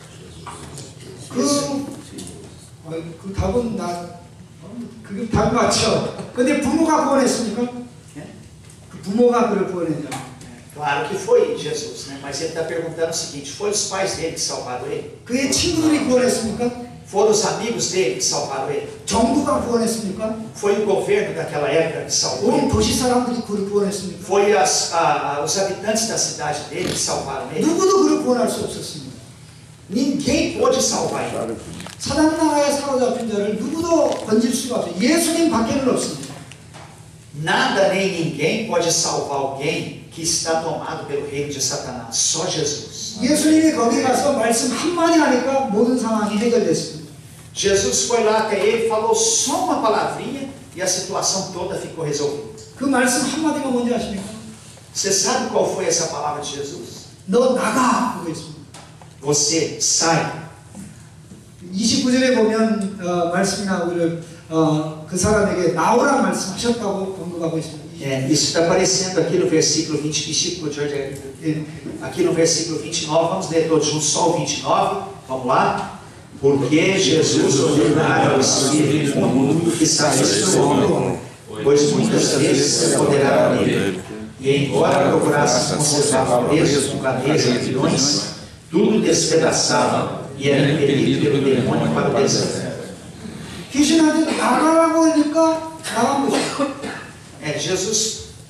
그 답은 그게 답 맞죠. 근데 부모가 구원했습니까? 그 부모가 그를 구원했냐? Claro que foi Jesus, né? Mas ele está perguntando o seguinte: foram os pais dele que salvaram ele? 그의 친구들이 구원했습니까? Foram os amigos dele que salvaram ele? 정부가 구원했습니까? Foi o governo daquela época que salvou 온 ele? 도시 사람들이 그를 구원했습니까? Foi os habitantes da cidade dele que salvaram ele? 누구도 그를 구원할 수 없었습니다. Ninguém pôde salvar ele. 사단 나라에 사로잡힌 자를 누구도 건질 수가 없어요. 예수님 밖에는 없습니다. Nada nem ninguém pode salvar alguém que está tomado pelo reino de Satanás. Só Jesus. 예수님이 거기 가서 말씀 한마디 하니까 모든 상황이 해결됐습니다. Jesus foi lá até ele, falou só uma palavrinha e a situação toda ficou resolvida. 그 말씀 한마디가 뭔지 아십니까? Você sabe qual foi essa palavra de Jesus? 너 나가! 하고 있습니다. Você sai. 29절에 보면 말씀이 나오기를 그 사람에게 나오라 말씀하셨다고 언급하고 있습니다. Isso está aparecendo aqui no versículo 20, aqui no versículo 29, vamos ler todos juntos, só o 29, vamos lá. Porque Jesus ordenara ao Espírito imundo que saísse do homem, pois muitas vezes se apoderaram dele, e embora procurasse conservar preso com cadeias e grilhões, tudo despedaçava e era impelido pelo demônio para o deserto. 귀신한테 나가라고 하니까 나간 것이죠. Jesus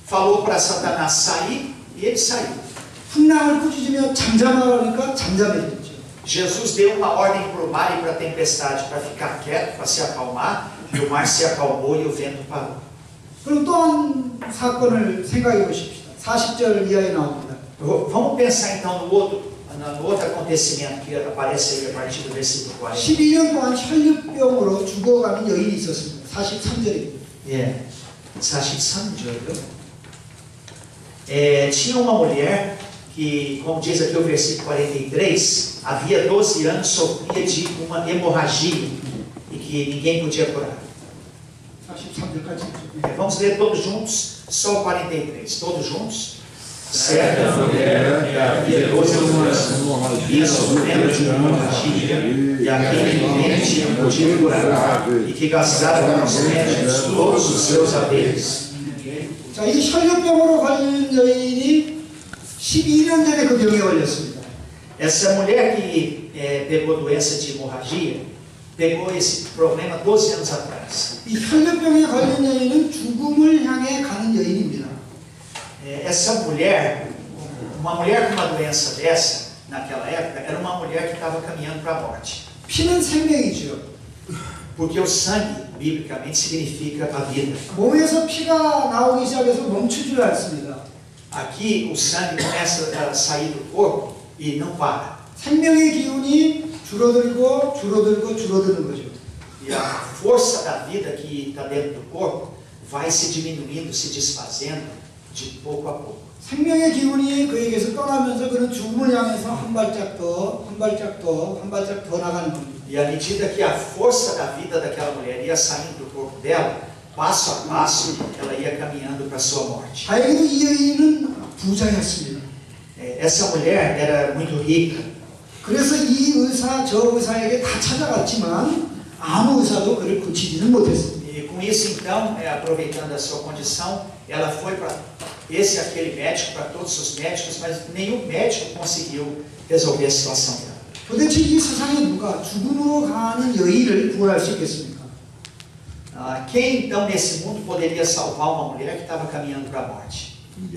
falou para Satanás sair e ele saiu. 풍랑을 꾸짖으며 잠잠하라니까 잠잠해졌죠. Jesus deu uma ordem para o mar e para a tempestade para ficar quieto, para se acalmar, e o mar se acalmou e o vento parou. 그럼 또 한 사건을 생각해 보십시다. 40절 이하에 나옵니다. Vamos pensar então no outro acontecimento que aparece aí a partir do versículo 40. 12년 동안 혈류병으로 죽어가는 여인이 있었습니다. 43절입니다. É, 43절. Tinha uma mulher que, como diz aqui o versículo 43, havia 12 anos, sofria de uma hemorragia e que ninguém podia curar. 43절까지. Vamos ler todos juntos, só o 43, todos juntos. Certa mulher que havia 12 anos ia sofrendo de uma hemorragia e a quem ninguém tinha podia curar e que gastava com os médicos todos os seus haveres. 자, 이 혈류병으로 걸린 여인이 12년 전에 그 병에 걸렸습니다. Essa mulher que pegou doença de hemorragia, pegou esse problema 12 anos atrás. 이 혈류병에 걸린 여인은 죽음을 향해 가는 여인입니다. Essa mulher, uma mulher com uma doença dessa, naquela época, era uma mulher que estava caminhando para a morte. 피는 생명이죠. Porque o sangue, biblicamente, significa a vida. 몸에서 피가 나오기 시작해서 멈추지를 않습니다. Aqui o sangue começa a sair do corpo e não para. 생명의 기운이 줄어들고 줄어들고 줄어드는 거죠. E a força da vida que está dentro do corpo vai se diminuindo, se desfazendo de pouco a pouco. 생명의 기운이 그에게서 떠나면서 그는 죽음을 향해서 한 발짝 더, 한 발짝 더, 한 발짝 더 나가는 겁니다. E à medida que a força da vida daquela mulher ia saindo do corpo dela, passo a passo, ela ia caminhando para a sua morte. 다행히도 이 여인은 부자였습니다. Essa mulher era muito rica. 그래서 이 의사 저 의사에게 다 찾아갔지만 아무 의사도 그를 고치지는 못했습니다. E com isso então, aproveitando a sua condição, ela foi para esse e aquele médico, para todos os médicos, mas nenhum médico conseguiu resolver a situação dela. 도대체 이 세상에 누가 죽음으로 가는 여인을 구할 수 있겠습니까? Quem então nesse mundo poderia salvar uma mulher que estava caminhando para a morte?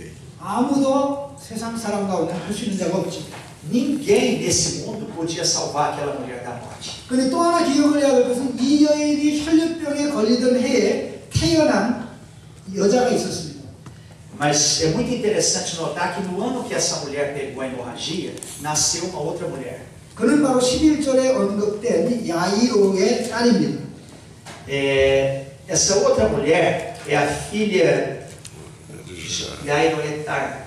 아무도 세상 사람 가운데 할 수 있는 자가 없습니다. Ninguém nesse mundo podia salvar aquela mulher da morte. 그런데 또 하나 기억을 해야 될 것은 이 여인이 혈류병에 걸리던 해에 태어난 여자가 있었습니다. Mas é muito interessante notar que no ano que essa mulher pegou a hemorragia, nasceu uma outra mulher. 그는 바로 11절에 언급된 야이로의 딸입니다. Essa outra mulher é a filha Yairoetar.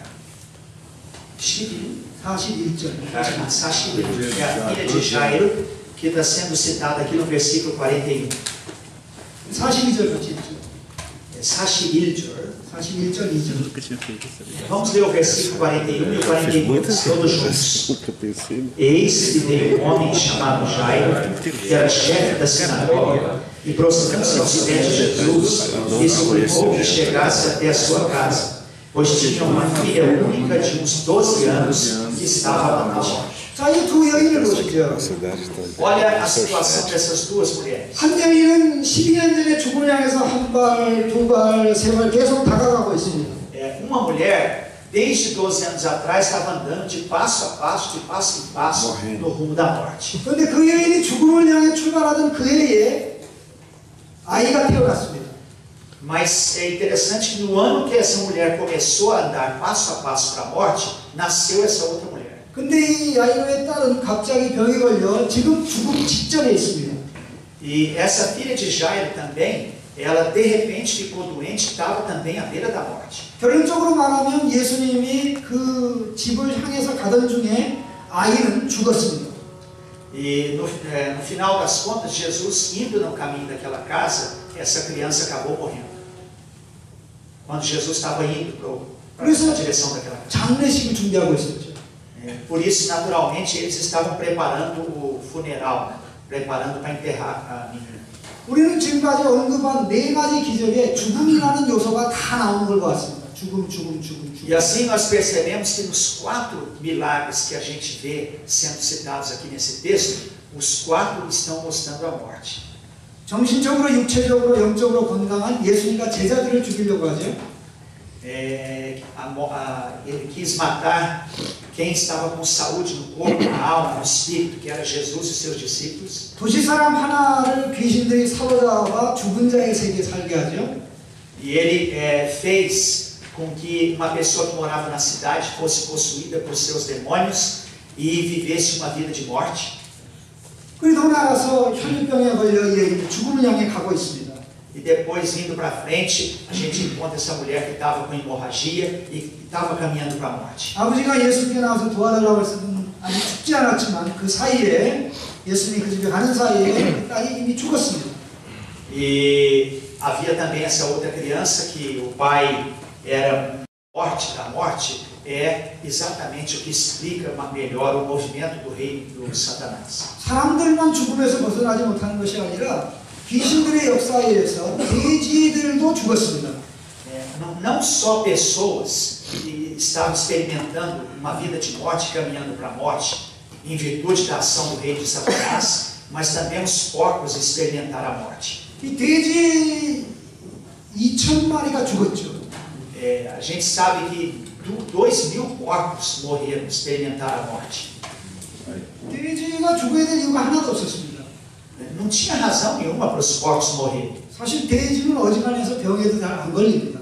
41절. É a filha de Jairo, que está sendo citada aqui no versículo 41. 42절 같이 읽죠. 41절. 41절 2절. Nunca tinha feito isso. Vamos ler o versículo 41 e o 42, todos juntos. Eis que veio um homem chamado Jairo, que era chefe da sinagoga, e prostrando-se aos pés de Jesus, e suplicou que chegasse até a sua casa, pois tinha uma filha única de uns 12 anos que estava na morte. 자, 이 두 여인을 보시죠. Olha a situação dessas duas mulheres. 한 여인은 12년 전에 죽음을 향해서 한 발, 두 발, 세 발 계속 다가가고 있습니다. Uma mulher, desde 12 anos atrás, estava andando de passo a passo, de passo em passo, no rumo da morte. 그런데 그 여인이 죽음을 향해 출발하던 그 해에 아이가 태어났습니다. Mas é interessante que no ano que essa mulher começou a andar passo a passo para a morte, nasceu essa outra mulher. 근데 이 야이로의 딸은 갑자기 병에 걸려 지금 죽음 직전에 있습니다. E essa filha de Jairo também, ela de repente ficou doente, estava também à beira da morte. 결론적으로 말하면 예수님이 그 집을 향해서 가던 중에 아이는 죽었습니다. E no final das contas, Jesus indo no caminho daquela casa, essa criança acabou morrendo. Quando Jesus estava indo para a direção daquela casa. 장례식을 준비하고 있었죠. Por isso, naturalmente, eles estavam preparando o funeral, preparando para enterrar a menina. 우리는 지금까지 언급한 네 가지 기적에 죽음이라는 요소가 다 나오는 걸 보았습니다. 죽음, 죽음, 죽음, 죽음. E assim nós percebemos que nos 4 milagres que a gente vê sendo citados aqui nesse texto, os 4 estão mostrando a morte. 정신적으로, 육체적으로, 영적으로 건강한 예수님과 제자들을 죽이려고 하죠. ele quis matar quem estava com saúde no corpo, na alma, no espírito, que era Jesus e seus discípulos. 도시 사람 하나를 귀신들이 사로잡아 죽은 자의 세계에 살게 하죠. E ele fez com que uma pessoa que morava na cidade fosse possuída por seus demônios e vivesse uma vida de morte. 그리고 더 나아가서 혈류병에 걸려 이제 죽음을 향해 가고 있습니다. E depois, indo para frente, a gente encontra essa mulher que estava com hemorragia e estava caminhando para a morte. 아버지가 예수님께 나와서 도와달라고 했을 때는 아직 죽지 않았지만 그 사이에 예수님이 그 집에 가는 사이에 그 딸이 이미 죽었습니다. E havia também essa outra criança que o pai era morte da morte, é exatamente o que explica melhor o movimento do reino do Satanás. 사람들만 죽음에서 벗어나지 못하는 것이 아니라 귀신들의 역사에 의해서 돼지들도 죽었습니다. Não só pessoas que estavam experimentando uma vida de morte, caminhando para a morte, em virtude da ação do reino de Satanás, mas também os porcos experimentaram a morte. 이 돼지 2,000마리가 죽었죠. A gente sabe que 2.000 porcos morreram, experimentaram a morte. 돼지가 죽어야 될 이유가 하나도 없었습니다. Não tinha razão nenhuma para os porcos morrerem. 사실 돼지는 어지간해서 병에도 잘 안 걸립니다.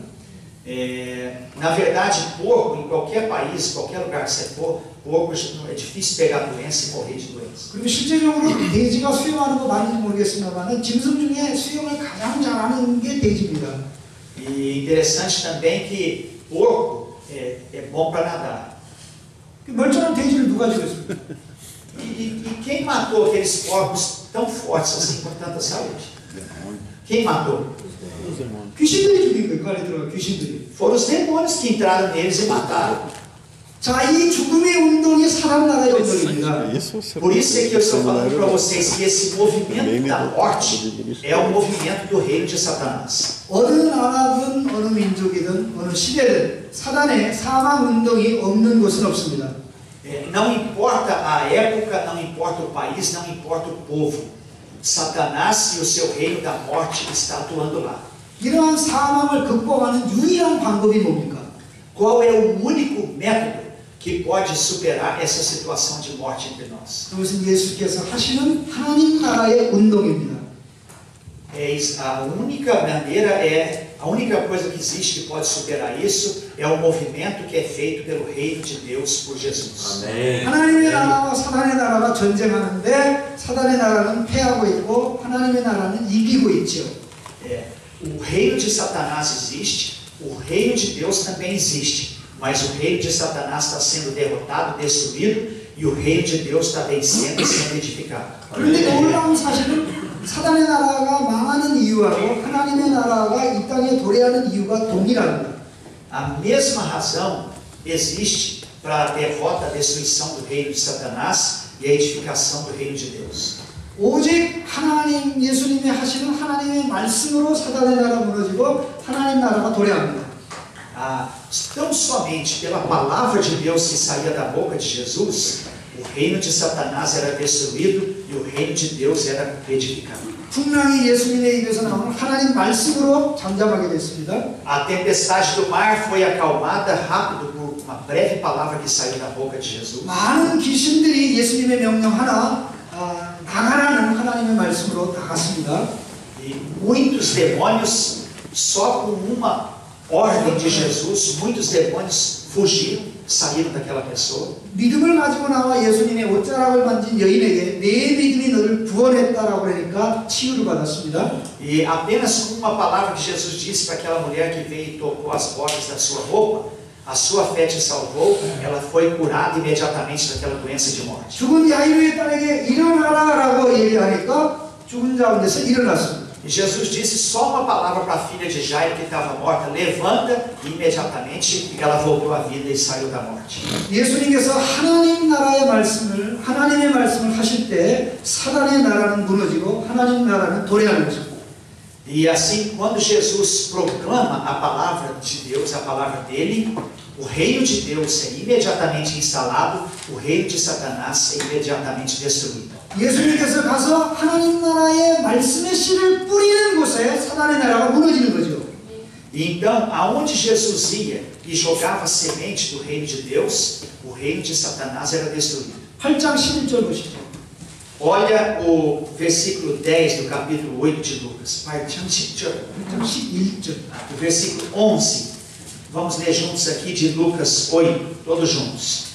Na verdade, porco, em qualquer país, qualquer lugar que você for, porco é difícil pegar doença e morrer de doença. 그리고 실제적으로 돼지가 수영하는 거 많은지 모르겠습니다만 짐승 중에 수영을 가장 잘하는 게 돼지입니다. E interessante também que porco é bom para nadar. 멀쩡한 돼지를 누가 죽였습니까? E quem matou aqueles porcos tão fortes assim, com tanta saúde? Quem matou? 귀신들이 죽인 거예요. 그 안에 들어가 귀신들이. Foram os demônios que entraram neles e mataram. 자, 이 죽음의 운동이 사람 나라의 운동입니다. Por isso é que eu estou falando para vocês que esse movimento da morte é o movimento do reino de Satanás. 어느 나라든 어느 민족이든 어느 시대든 사단의 사망 운동이 없는 곳은 없습니다. Não importa a época, não importa o país, não importa o povo. Satanás e o seu reino da morte está atuando lá. 이러한 사망을 극복하는 유일한 방법이 뭡니까? Qual é o único método que pode superar essa situação de morte entre nós? 그것은 예수께서 하시는 하나님 나라의 운동입니다. A única maneira a única coisa que existe que pode superar isso é o movimento que é feito pelo reino de Deus por Jesus. Amém. 하나님의 나라와 사단의 나라가 전쟁하는데 사단의 나라는 패하고 있고 하나님의 나라는 이기고 있죠. O reino de Satanás existe, o reino de Deus também existe, mas o reino de Satanás está sendo derrotado, destruído, e o reino de Deus está vencendo e sendo edificado. 그런데 놀라운 사실은 사단의 나라가 망하는 이유하고 하나님의 나라가 이 땅에 도래하는 이유가 동일합니다. A mesma razão existe para a derrota, a destruição do reino de Satanás e a edificação do reino de Deus. 오직 하나님, 예수님이 하시는 하나님의 말씀으로 사단의 나라 무너지고 하나님 나라가 도래합니다. Tão somente pela palavra de Deus que saía da boca de Jesus, o reino de Satanás era destruído e o reino de Deus era edificado. 풍랑이 예수님의 입에서 나오는 하나님 말씀으로 잠잠하게 됐습니다. A tempestade do mar foi acalmada rápido por uma breve palavra que saiu da boca de Jesus. 많은 귀신들이 예수님의 명령 하나 나가라는 하나님의 말씀으로 나갔습니다. E muitos demônios, só com uma ordem de Jesus, muitos demônios fugiram, saíram daquela pessoa. 믿음을 가지고 나와 예수님의 옷자락을 만진 여인에게 내 믿음이 너를 구원했다라고 그러니까 치유를 받았습니다. E apenas com uma palavra que Jesus disse para aquela mulher que veio e tocou as bordas da sua roupa, a sua fé te salvou, ela foi curada imediatamente daquela doença de morte. 죽은 야이로의 딸에게 일어나라라고 얘기하니까 죽은 가운데서 일어났습니다. E Jesus disse só uma palavra para a filha de Jairo que estava morta, levanta, e imediatamente ela voltou à vida e saiu da morte. 예수님께서 하나님의 말씀을 하실 때 사단의 나라는 무너지고 하나님 나라는 도래하는 것입니다. E assim, quando Jesus proclama a palavra de Deus, a palavra dele, o reino de Deus é imediatamente instalado, o reino de Satanás é imediatamente destruído. 예수님께서 가서 하나님 나라의 말씀의 씨를 뿌리는 곳에 사단의 나라가 무너지는 거죠. E então, aonde Jesus ia e jogava a semente do reino de Deus, o reino de Satanás era destruído. 8장 11절 보시죠. Olha o versículo 10 do capítulo 8 de Lucas. 8장 10절. 8장 11절. O versículo 11. Vamos ler juntos aqui de Lucas 8, todos juntos.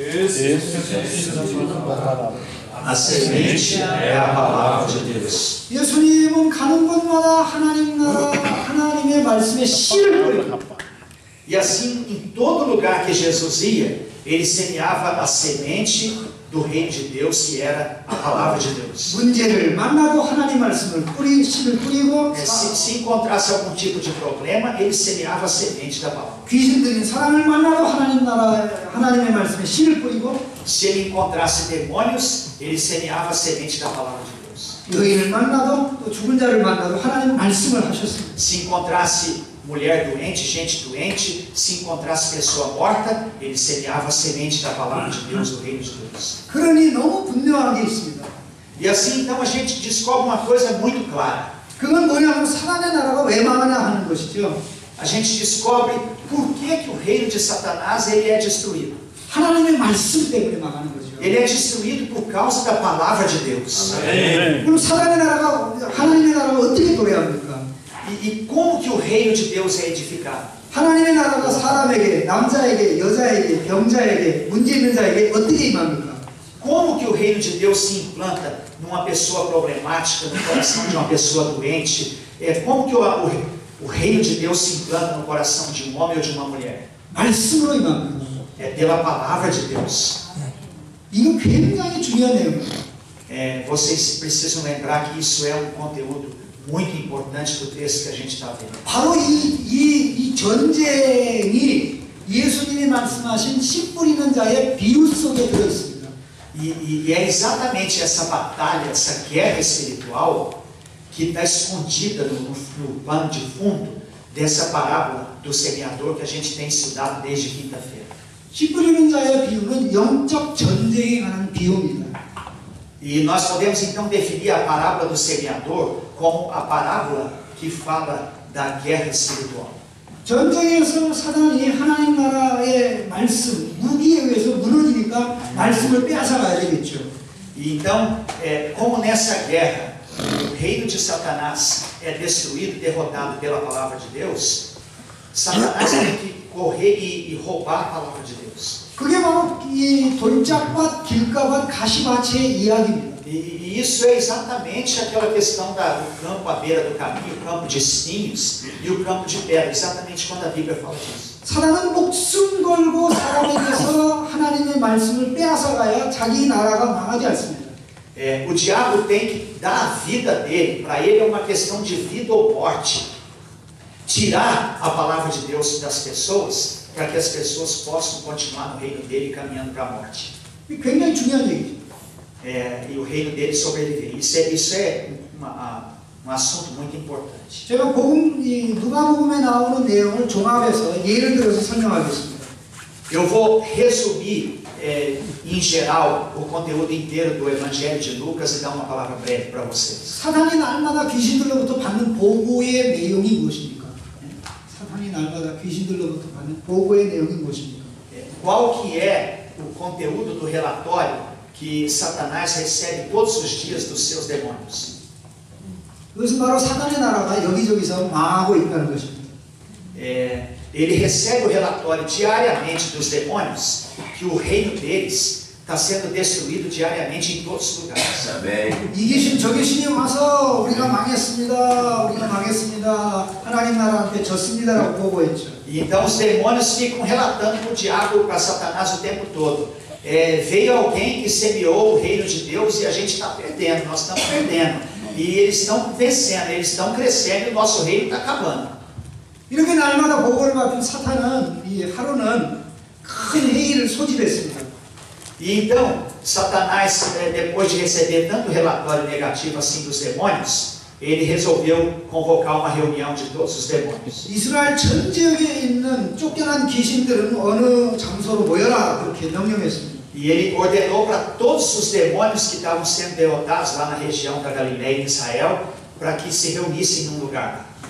A semente é a palavra de Deus. 예수님은 가는 곳마다 하나님 나라, 하나님의 말씀에 씨를 뿌립니다. E assim, em todo lugar que Jesus ia, ele semeava a semente do reino de Deus, que era a palavra de Deus. 문제를 만나고 하나님 말씀을 씨를 뿌리고 Se encontrasse algum tipo de problema, ele semeava a semente da palavra. 귀신 들린 사람을 만나도 하나님 나라, 하나님의 말씀에 씨를 뿌리고 Se ele encontrasse demônios, ele semeava a semente da palavra de Deus. 여인을 만나도 또 죽은 자를 만나도 하나님 말씀을 하셨습니다. Se encontrasse mulher doente, gente doente, se encontrasse pessoa morta, ele semeava a semente da palavra de Deus, do reino de Deus. 그러니 너무 분명하게 있습니다. E assim, então, a gente descobre uma coisa muito clara. 그건 뭐냐면 사단의 나라가 왜 망하냐 하는 것이죠. A gente descobre por que o reino de Satanás ele é destruído. 하나님의 말씀 때문에 망하는 거죠. Ele é destruído por causa da palavra de Deus. 그럼 사단의 나라가 하나님의 나라가 어떻게 도래합니까? E como que o reino de Deus é edificado? 하나님의 나라가 사람에게, 남자에게, 여자에게, 병자에게, 문제 있는 자에게 어떻게 임합니까? Como que o reino de Deus se implanta numa pessoa problemática, no coração de uma pessoa doente? Como que o reino de Deus se implanta no coração de um homem ou de uma mulher? 말씀으로 임합니다. É pela palavra de Deus. 이거 굉장히 중요한 내용입니다. Vocês precisam lembrar que isso é um conteúdo muito importante do texto que a gente está vendo. 바로 이 전쟁이 예수님이 말씀하신 씨 뿌리는 자의 비유 속에 들어 있습니다. E é exatamente essa batalha, essa guerra espiritual que está escondida no pano de fundo dessa parábola do semeador que a gente tem estudado desde quinta-feira. 씨 뿌리는 자의 비유는 영적 전쟁에 관한 비유입니다. E nós podemos então definir a parábola do semeador como a parábola que fala da guerra espiritual. 전쟁에서 사단이 하나님 나라의 말씀, 무기에 의해서 무너지니까 말씀을 빼앗아가야 되겠죠. E então, como nessa guerra o reino de Satanás é destruído, derrotado pela palavra de Deus, Satanás tem que correr e roubar a palavra de Deus. 그게 바로 이 돌짝밭, 길가밭, 가시밭의 이야기입니다. E isso é exatamente aquela questão do campo à beira do caminho, o campo de espinhos e o campo de pedra, exatamente quando a Bíblia fala disso. 사단은 목숨 걸고 사람에게서 하나님의 말씀을 빼앗아가야 자기 나라가 망하지 않습니다. O diabo tem que dar a vida dele, para ele é uma questão de vida ou morte. Tirar a palavra de Deus das pessoas, para que as pessoas possam continuar no reino dele caminhando para a morte. 굉장히 중요한 얘기죠. E o reino dele sobreviver. Isso é um assunto muito importante. 제가 누가복음에 나오는 내용을 종합해서 예를 들어서 설명하겠습니다. Eu vou resumir em geral o conteúdo inteiro do Evangelho de Lucas e dar uma palavra breve para vocês. 사단이 날마다 귀신들로부터 받는 보고의 내용이 무엇입니까? 사단이 날마다 귀신들로부터 받는 보고의 내용이 무엇입니까? Qual que é o conteúdo do relatório que Satanás recebe todos os dias dos seus demônios? 그것은 바로 사단의 나라가 여기저기서 망하고 있다는 것입니다. Ele recebe o relatório diariamente dos demônios que o reino deles está sendo destruído diariamente em todos os lugares. 이 귀신 저 귀신이 와서 우리가 망했습니다. 하나님 나라한테 졌습니다라고 보고했죠. E então os demônios ficam relatando para o diabo, para Satanás o tempo todo. Veio alguém que semeou o reino de Deus e a gente está perdendo, nós estamos perdendo. E eles estão vencendo, eles estão crescendo e o nosso reino está acabando. 이렇게 날마다 보고를 받은 사탄은 하루는 큰 회의를 소집했습니다. E então, Satanás, depois de receber tanto relatório negativo assim dos demônios, ele resolveu convocar uma reunião de todos os demônios. 이스라엘 전 지역에 있는 쫓겨난 귀신들은 어느 장소로 모여라 그렇게 명령했습니다. E ele ordenou para todos os demônios que estavam sendo derrotados lá na região da Galileia e Israel, para que se reunissem num lugar.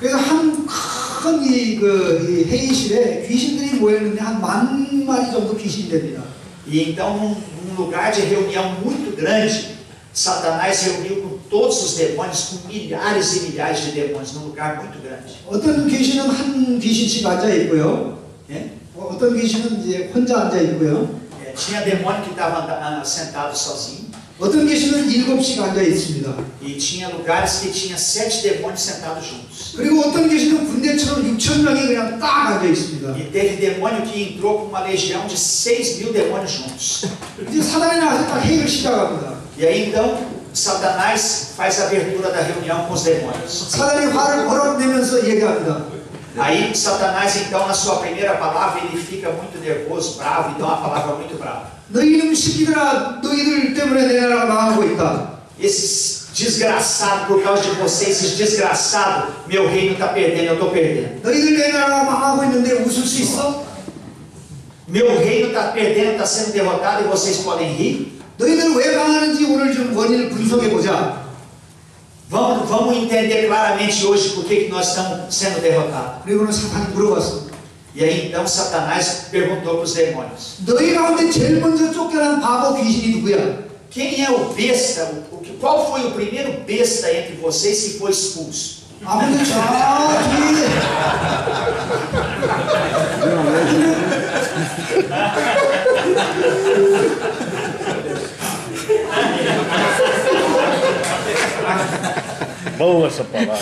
그래서 한 큰 이 회의실에 귀신들이 모였는데 한 10,000마리 정도 귀신이 됩니다. E então, num lugar de reunião muito grande, Satanás reuniu com todos os demônios, com milhares e milhares de demônios, num lugar muito grande. 어떤 귀신은 한 귀신씩 앉아 있고요. Né? 어떤 귀신은 이제 혼자 앉아 있고요. Tinha demônio que estava sentado sozinho. 어떤 귀신은 7씩 앉아 있습니다. E tinha lugares que tinha 7 demônios sentados juntos. 그리고 어떤 귀신은 군대처럼 6,000명이 그냥 딱 앉아 있습니다. E teve demônio que entrou com uma legião de 6.000 demônios juntos. 이제 사단이 나와서 딱 회의를 시작합니다. E aí então Satanás faz a abertura da reunião com os demônios. 사단이 화를 벌어내면서 얘기합니다. Aí Satanás então na sua primeira palavra ele fica muito nervoso, bravo, então uma palavra muito brava. 너희 이놈 새끼들아, 너희들 때문에 내 나라가 망하고 있다. Esses desgraçados, por causa de vocês, esses desgraçados, meu reino está perdendo, eu estou perdendo. 너희들 내 나라가 망하고 있는데 웃을 수 있어? Meu reino está perdendo, está sendo derrotado e vocês podem rir? 너희들 왜 망하는지 오늘 좀 원인을 분석해 보자. Vamos entender claramente hoje por que nós estamos sendo derrotados. 그리고는 사탄이 물어봤어. E aí então Satanás perguntou para os demônios: 너희 가운데 제일 먼저 쫓겨난 바보 귀신이 누구야? quem é o besta? Qual foi o primeiro besta entre vocês que foi expulso? 아무도 저 뒤에 Boa essa palavra.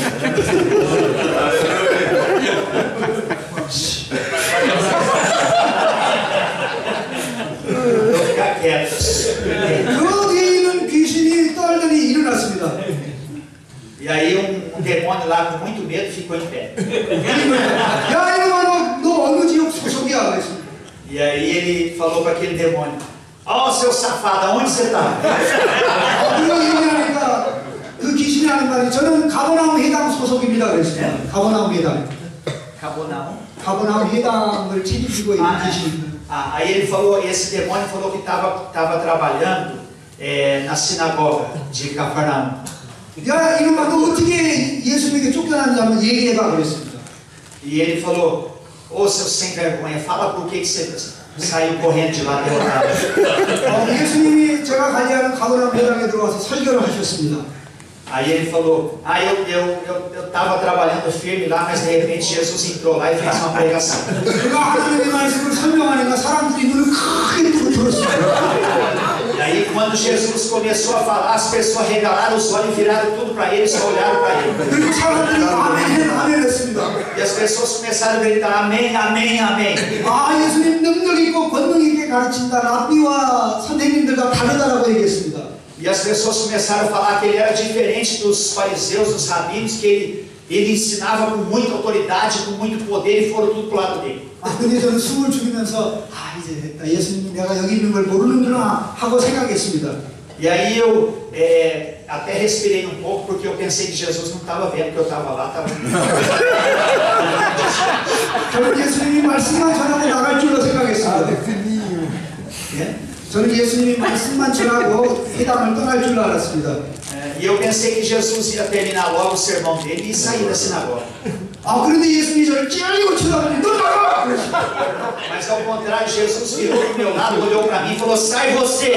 Vou ficar quietos. 그 뒤에 있는 귀신이 떨더니 일어났습니다. E aí um demônio lá com muito medo ficou em pé. 야 이놈아 너 어느 지역 소속이야? 그랬습니다. E aí ele falou para aquele demônio: ó, seu safado, aonde você está? 이거 얘기하니까 그 귀신이 하는 말이 저는 가버나움 회당 소속입니다. 그랬습니다. 가버나움 회당. Acabou não. 가버나움 회당을 책임지고 있는 귀신입니다. Aí ele falou, esse demônio falou que estava trabalhando na sinagoga de Cafarnaum. 야 이놈아 너 어떻게 예수님에게 쫓겨났는지 한번 얘기해봐 그랬습니다. E ele falou: ô seu sem vergonha, fala por que você saiu correndo de lá derrotado. 예수님이 제가 관리하는 가버나움 회당에 들어와서 설교를 하셨습니다. Aí ele falou: eu estava trabalhando firme lá, mas de repente Jesus entrou lá e fez uma pregação. 제가 하나님의 말씀을 설명하니까 사람들이 눈을 크게 뜨고 들었습니다. E aí quando Jesus começou a falar, as pessoas regalaram os olhos e viraram tudo para ele, só olharam para ele. 그리고 사람들이 아멘 아멘 했습니다. E as pessoas começaram a gritar: amém, amém, amém. 아 예수님 능력 있고 권능 있게 가르친다. 랍비와 선생님들과 다르다라고 얘기했습니다. E as pessoas começaram a falar que ele era diferente dos fariseus, dos rabinos, que ele ensinava com muita autoridade, com muito poder, e foram tudo para o lado dele. 아 근데 저는 숨을 죽이면서 아 이제 됐다. 예수님이 내가 여기 있는 걸 모르는구나 하고 생각했습니다. E aí eu até respirei um pouco, porque eu pensei que Jesus não estava vendo que eu estava lá. 저는 예수님이 말씀만 전하고 나갈 줄로 생각했습니다. 저는 예수님이 말씀만 전하고 회당을 떠날 줄로 알았습니다. E eu pensei que Jesus ia terminar logo o sermão dele e sair da sinagoga. 아 그런데 예수님이 저를 찔리고 쳐다보니 너 나가! Mas ao contrário, Jesus virou para o meu lado, olhou para mim e falou: sai você!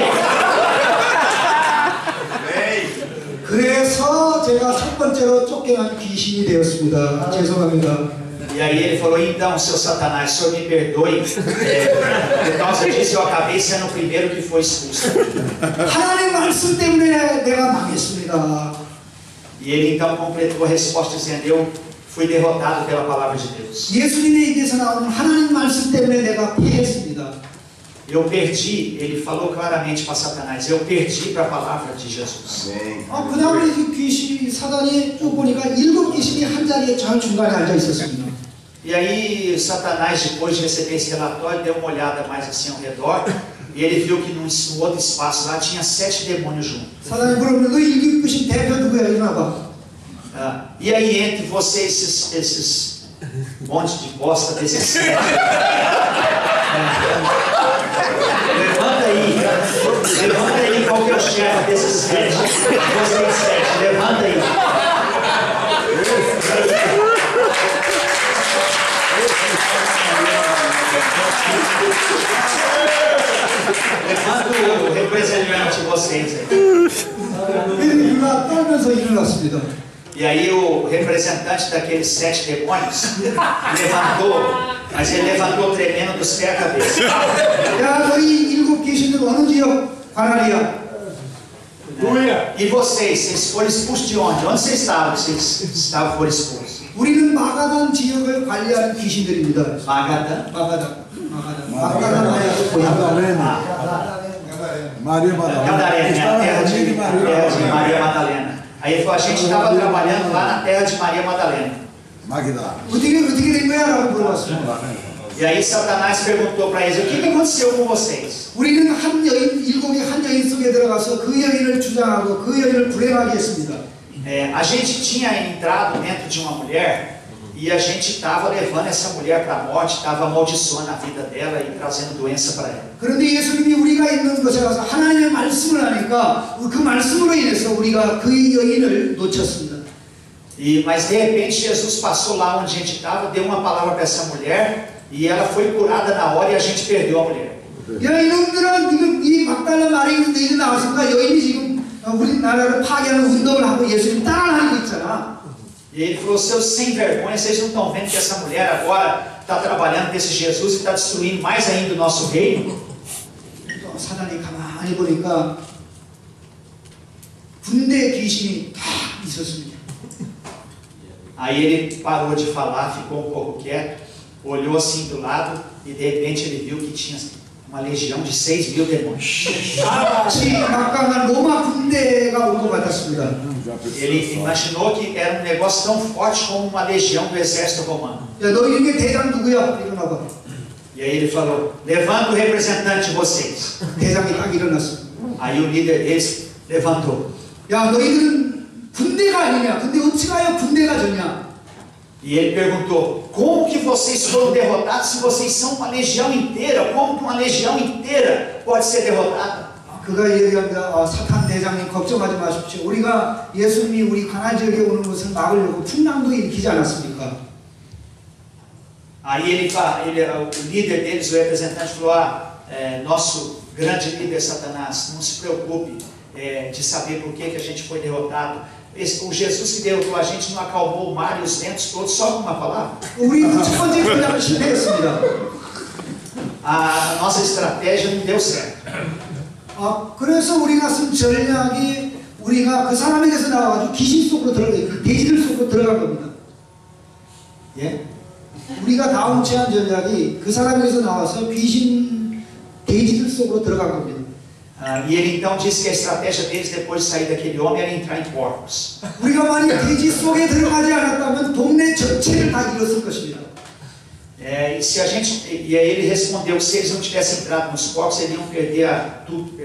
그래서 제가 첫 번째로 쫓겨난 귀신이 되었습니다. 죄송합니다. E aí ele falou: então, seu Satanás, o senhor me perdoe, por causa disso eu acabei sendo o primeiro que foi expulso. 하나님의 말씀 때문에 내가 망했습니다. E ele então completou a resposta dizendo: eu fui derrotado pela palavra de Deus. 예수님의 입에서 나오는 하나님 말씀 때문에 내가 패했습니다. Eu perdi, ele falou claramente para Satanás: eu perdi para a palavra de Jesus. 그 다음에 귀신이 사단이 쭉 보니까 7 귀신이 한 자리에 저 중간에 앉아 있었습니다. E aí Satanás, depois de receber esse relatório, deu uma olhada mais assim ao redor, e ele viu que no outro espaço lá tinha 7 demônios juntos. 사단이 물어보면 너 7 귀신 대표 누구야? 일어나봐. E aí entre vocês, esses montes de bosta desses 7, levanta aí qual que é o chefe desses 7, vocês 7, levanta aí. Levanta o representante de vocês aí. 페드로가 떨면서 일어났습니다. E aí o representante daqueles 7 demônios levantou, mas ele levantou tremendo dos pés à cabeça. 야, 너희 7 귀신들 어느 지역 관할이야? E vocês foram expulsos de onde? Onde vocês estavam? Vocês foram expulsos? 우리는 마가단 지역을 관리하는 귀신들입니다. Magadã? 마가단. Maria Madalena. Gadarena, a terra de Maria Madalena. Aí ele falou, a gente estava trabalhando lá na terra de Maria Madalena. Magda. 어떻게 된 거야? 라고 물어봤습니다. E aí Satanás perguntou para eles, o que aconteceu com vocês? 우리는 한 여인, 7의 한 여인 속에 들어가서 그 여인을 주장하고 그 여인을 불행하게 했습니다. A gente tinha entrado dentro de uma mulher e a gente estava levando essa mulher para a morte, estava amaldiçoando a vida dela e trazendo doença para ela. 그런데 예수님이 우리가 있는 곳에 가서 하나님의 말씀을 하니까 그 말씀으로 인해서 우리가 그 여인을 놓쳤습니다. Mas de repente Jesus passou lá onde a gente estava, deu uma palavra para essa mulher e ela foi curada na hora e a gente perdeu a mulher. 야, 이놈들은 지금 이 막달라 마리아 너희들 나왔으니까 여인이 지금 우리나라를 파괴하는 운동을 하고 예수님 따라하고 있잖아. E ele falou, seus sem vergonha, vocês não estão vendo que essa mulher agora está trabalhando com esse Jesus e está destruindo mais ainda o nosso reino? 사단이 가만히 보니까 군대 귀신이 다 있었습니다. Aí ele parou de falar, ficou um pouco quieto, olhou assim do lado e de repente ele viu que tinha uma legião de 6.000 demônios. 마치 막강한 로마 군대가 온 것 같았습니다. Ele imaginou que era um negócio tão forte como uma legião do exército romano. 야, 너희 중에 대장 누구야? 일어나봐. E aí ele falou, levanta o representante de vocês. 대장이 딱 일어났습니다. Aí o líder deles levantou. 야, 너희들은 군대가 아니냐? 근데 어찌 가요 군대가 졌냐? E ele perguntou, como que vocês foram derrotados se vocês são uma legião inteira? Como que uma legião inteira pode ser derrotada? 그가 얘기합니다. 사탄 대장님 걱정하지 마십시오. 우리가 예수님이 우리 가나안 지역에 오는 것을 막으려고 풍랑도 일으키지 않았습니까? Aí o líder deles, o representante, falou, nosso grande líder Satanás, não se preocupe de saber por que a gente foi derrotado. O Jesus que derrotou a gente não acalmou o mar e os ventos todos só com uma palavra. 우리는 첫 번째 전략을 실패했습니다. A nossa estratégia não deu certo. 그래서 우리가 쓴 전략이 우리가 그 사람에게서 나와가지고 귀신 속으로 들어가, 돼지들 속으로 들어간 겁니다. 예? 우리가 다음 제안 전략이 그 사람에게서 나와서 귀신 돼지들 속으로 들어간 겁니다. E ele então disse que a estratégia deles depois de sair daquele homem era entrar em porcos. 우리가 만약 돼지 속에 들어가지 않았다면 동네 전체를 다 잃었을 것입니다. E aí ele respondeu que se eles não tivessem entrado nos porcos, eles iam perder tudo.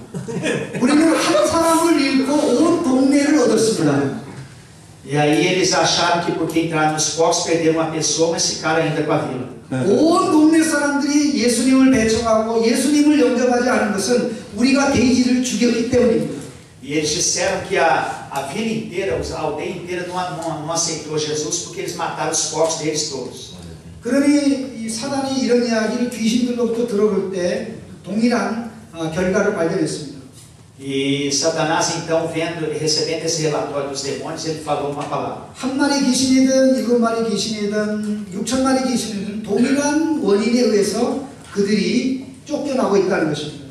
우리는 한 사람을 잃고 온 동네를 얻었습니다. E aí eles acharam que porque entraram nos porcos perderam uma pessoa, mas ficaram ainda com a vila. 온 동네 사람들이 예수님을 배척하고 예수님을 영접하지 않은 것은 우리가 돼지를 죽였기 때문입니다. E eles disseram que a vila inteira, a aldeia inteira não aceitou Jesus porque eles mataram os porcos deles todos. 그러니 이 사단이 이런 이야기를 귀신들로부터 들어볼 때 동일한 결과를 발견했습니다. E Satanás então recebendo esse relatório dos demônios, ele falou uma palavra. 한 마리 귀신이든 7마리 귀신이든 6천 마리 귀신이든 동일한 원인에 의해서 그들이 쫓겨나고 있다는 것입니다.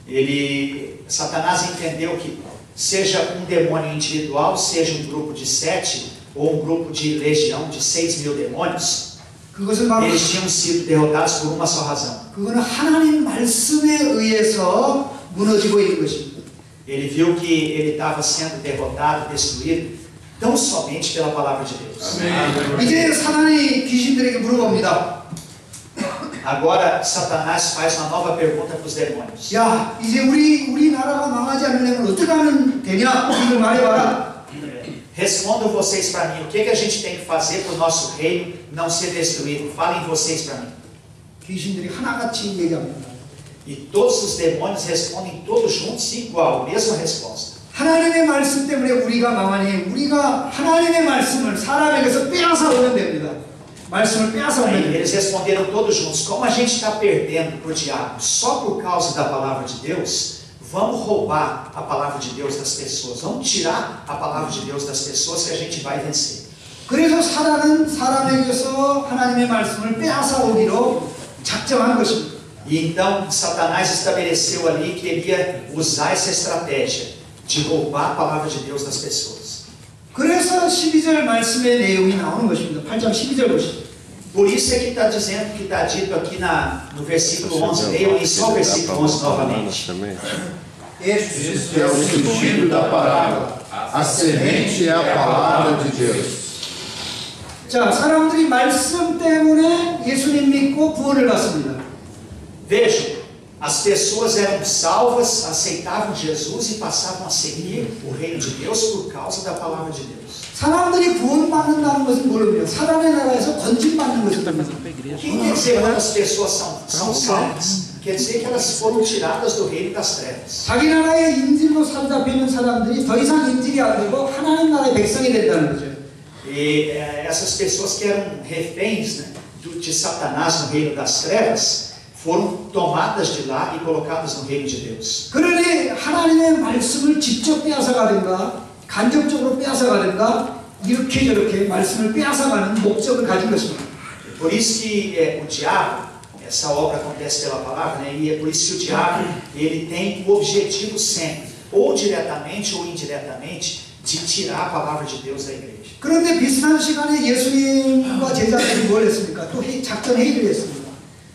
Satanás entendeu que seja um demônio individual, seja um grupo de 7 ou um grupo de legião de 6.000 demônios, 그것은 바로 eles tinham sido derrotados por uma só razão. 그거는 하나님 말씀에 의해서 무너지고 있는 것입니다. Ele viu que ele estava sendo derrotado, destruído, tão somente pela palavra de Deus. 이제 사단이 귀신들에게 물어봅니다. Agora Satanás faz uma nova pergunta para os demônios. 야, 이제 우리 나라가 망하지 않으려면 어떻게 하면 되냐? 이걸 말해봐라. Respondam vocês para mim, o que a gente tem que fazer para o nosso reino não ser destruído? Falem vocês para mim. 귀신들이 하나같이 얘기합니다. E todos os demônios respondem todos juntos igual, mesma resposta. 하나님의 말씀 때문에 우리가 망하니 우리가 하나님의 말씀을 사람에게서 빼앗아 오면 됩니다. 말씀을 빼앗아 Aí 오면 eles responderam todos juntos: como a gente está perdendo para o diabo só por causa da palavra de Deus, vamos roubar a palavra de Deus das pessoas, vamos tirar a palavra de Deus das pessoas que a gente vai vencer. 그래서 사단은 사람에게서 하나님의 말씀을 빼앗아 오기로 작정한 것입니다. E então Satanás estabeleceu ali que ele ia usar essa estratégia de roubar a palavra de Deus das pessoas. 그래서 12절 말씀의 내용이 나오는 것입니다. 8장 12절 보시죠. Por isso é que está dizendo, que está dito aqui no versículo 11, leiam aí só o versículo 11 novamente. Este é o sentido da parábola. A semente é a palavra de Deus. 자, 사람들이 말씀 때문에 예수님 믿고 구원을 받습니다. Vejam, as pessoas eram salvas, aceitavam Jesus e passavam a seguir o reino de Deus por causa da palavra de Deus. 사람들이 구원받는다는 것은 모릅니다. 사단의 나라에서 건진받는 것입니다. O que quer dizer quando as pessoas são salvas? Quer dizer que elas foram tiradas do reino das trevas. 자기 나라의 인질로 사로잡히는 사람들이 더 이상 인질이 안 되고 하나님 나라의 백성이 된다는 거죠. E essas pessoas que eram reféns, né, de Satanás no reino das trevas, foram tomadas de lá e colocadas no reino de Deus. 그러니 하나님의 말씀을 직접 빼앗아가든가 간접적으로 빼앗아가든가 이렇게 저렇게 말씀을 빼앗아가는 목적을 가진 것입니다. Por isso que o diabo, essa obra acontece pela palavra, né, e é por isso que o diabo ele tem o objetivo sempre, ou diretamente ou indiretamente, de tirar a palavra de Deus da igreja. 그런데 비슷한 시간에 예수님과 제자들이 뭘 했습니까? 또 작전 회의를 했습니다.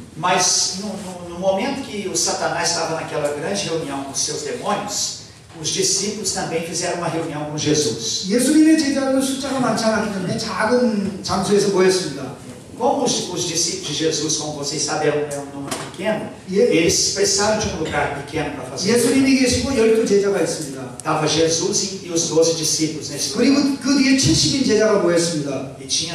Mas no momento que o Satanás estava naquela grande reunião com os seus demônios, os discípulos também fizeram uma reunião com Jesus. 예수님의 제자들은 숫자가 많지 않았기 때문에 작은 장소에서 모였습니다. Como os discípulos de Jesus, como vocês sabem, é um número pequeno, E- eles precisaram de um lugar pequeno para fazer. 예수님이 계시고 12제자가 있습니다. Estava Jesus e os 12 discípulos nesse lugar. 그리고 그 뒤에 70인 제자가 모였습니다. E tinha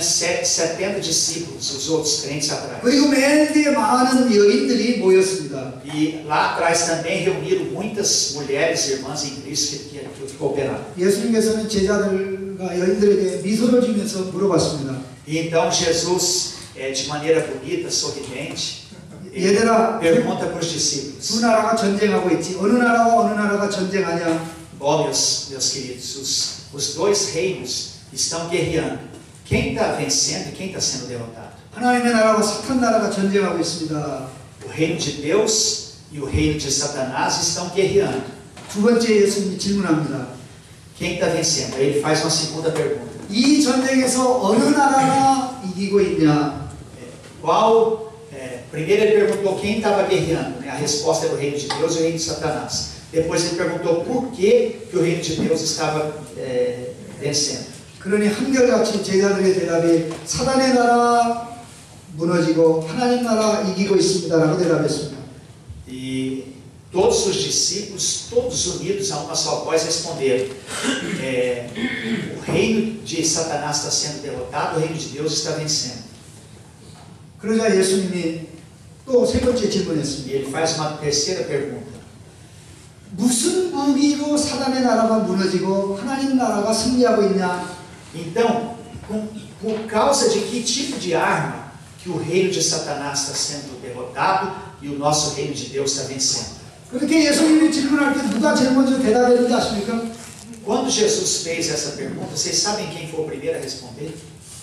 70 discípulos, os outros crentes atrás. 그리고 맨 뒤에 많은 여인들이 모였습니다. E lá atrás também reuniram muitas mulheres, irmãs em Cristo que cooperaram. 예수님께서는 제자들과 여인들에게 미소를 지면서 물어봤습니다. E então Jesus, de maneira bonita, sorridente, ele 얘들아, pergunta para os discípulos: 두 나라가 전쟁하고 있지. 어느 나라와 어느 나라가 전쟁하냐? ó, meus queridos, os dois reinos estão guerreando. Quem está vencendo e quem está sendo derrotado? 하나님의 나라와 사탄 나라가 전쟁하고 있습니다. O reino de Deus e o reino de Satanás estão guerreando. 두 번째 예수님이 질문합니다. Quem está vencendo? Aí ele faz uma segunda pergunta: 이 전쟁에서 어느 나라가 이기고 있냐? primeiro ele perguntou quem estava guerreando, né? A resposta era o reino de Deus e o reino de Satanás. Depois ele perguntou por que o reino de Deus estava vencendo. 그러니 한결같이 제자들의 대답이 사단의 나라 무너지고 하나님 나라 이기고 있습니다라고 대답했습니다. E todos os discípulos, todos unidos a uma só voz, responderam: o reino de Satanás está sendo derrotado, o reino de Deus está vencendo. 그러자 예수님이 또 세 번째 E 질문했습니다. ele faz uma terceira pergunta: 무슨 무기로 사단의 나라가 무너지고 하나님 나라가 승리하고 있냐? então, por causa de que tipo de arma que o reino de Satanás está sendo derrotado e o nosso reino de Deus está vencendo? 그렇게 예수님이 질문할 때 누가 제일 먼저 대답했는지 아십니까? Quando Jesus fez essa pergunta, vocês sabem quem foi o primeiro a responder?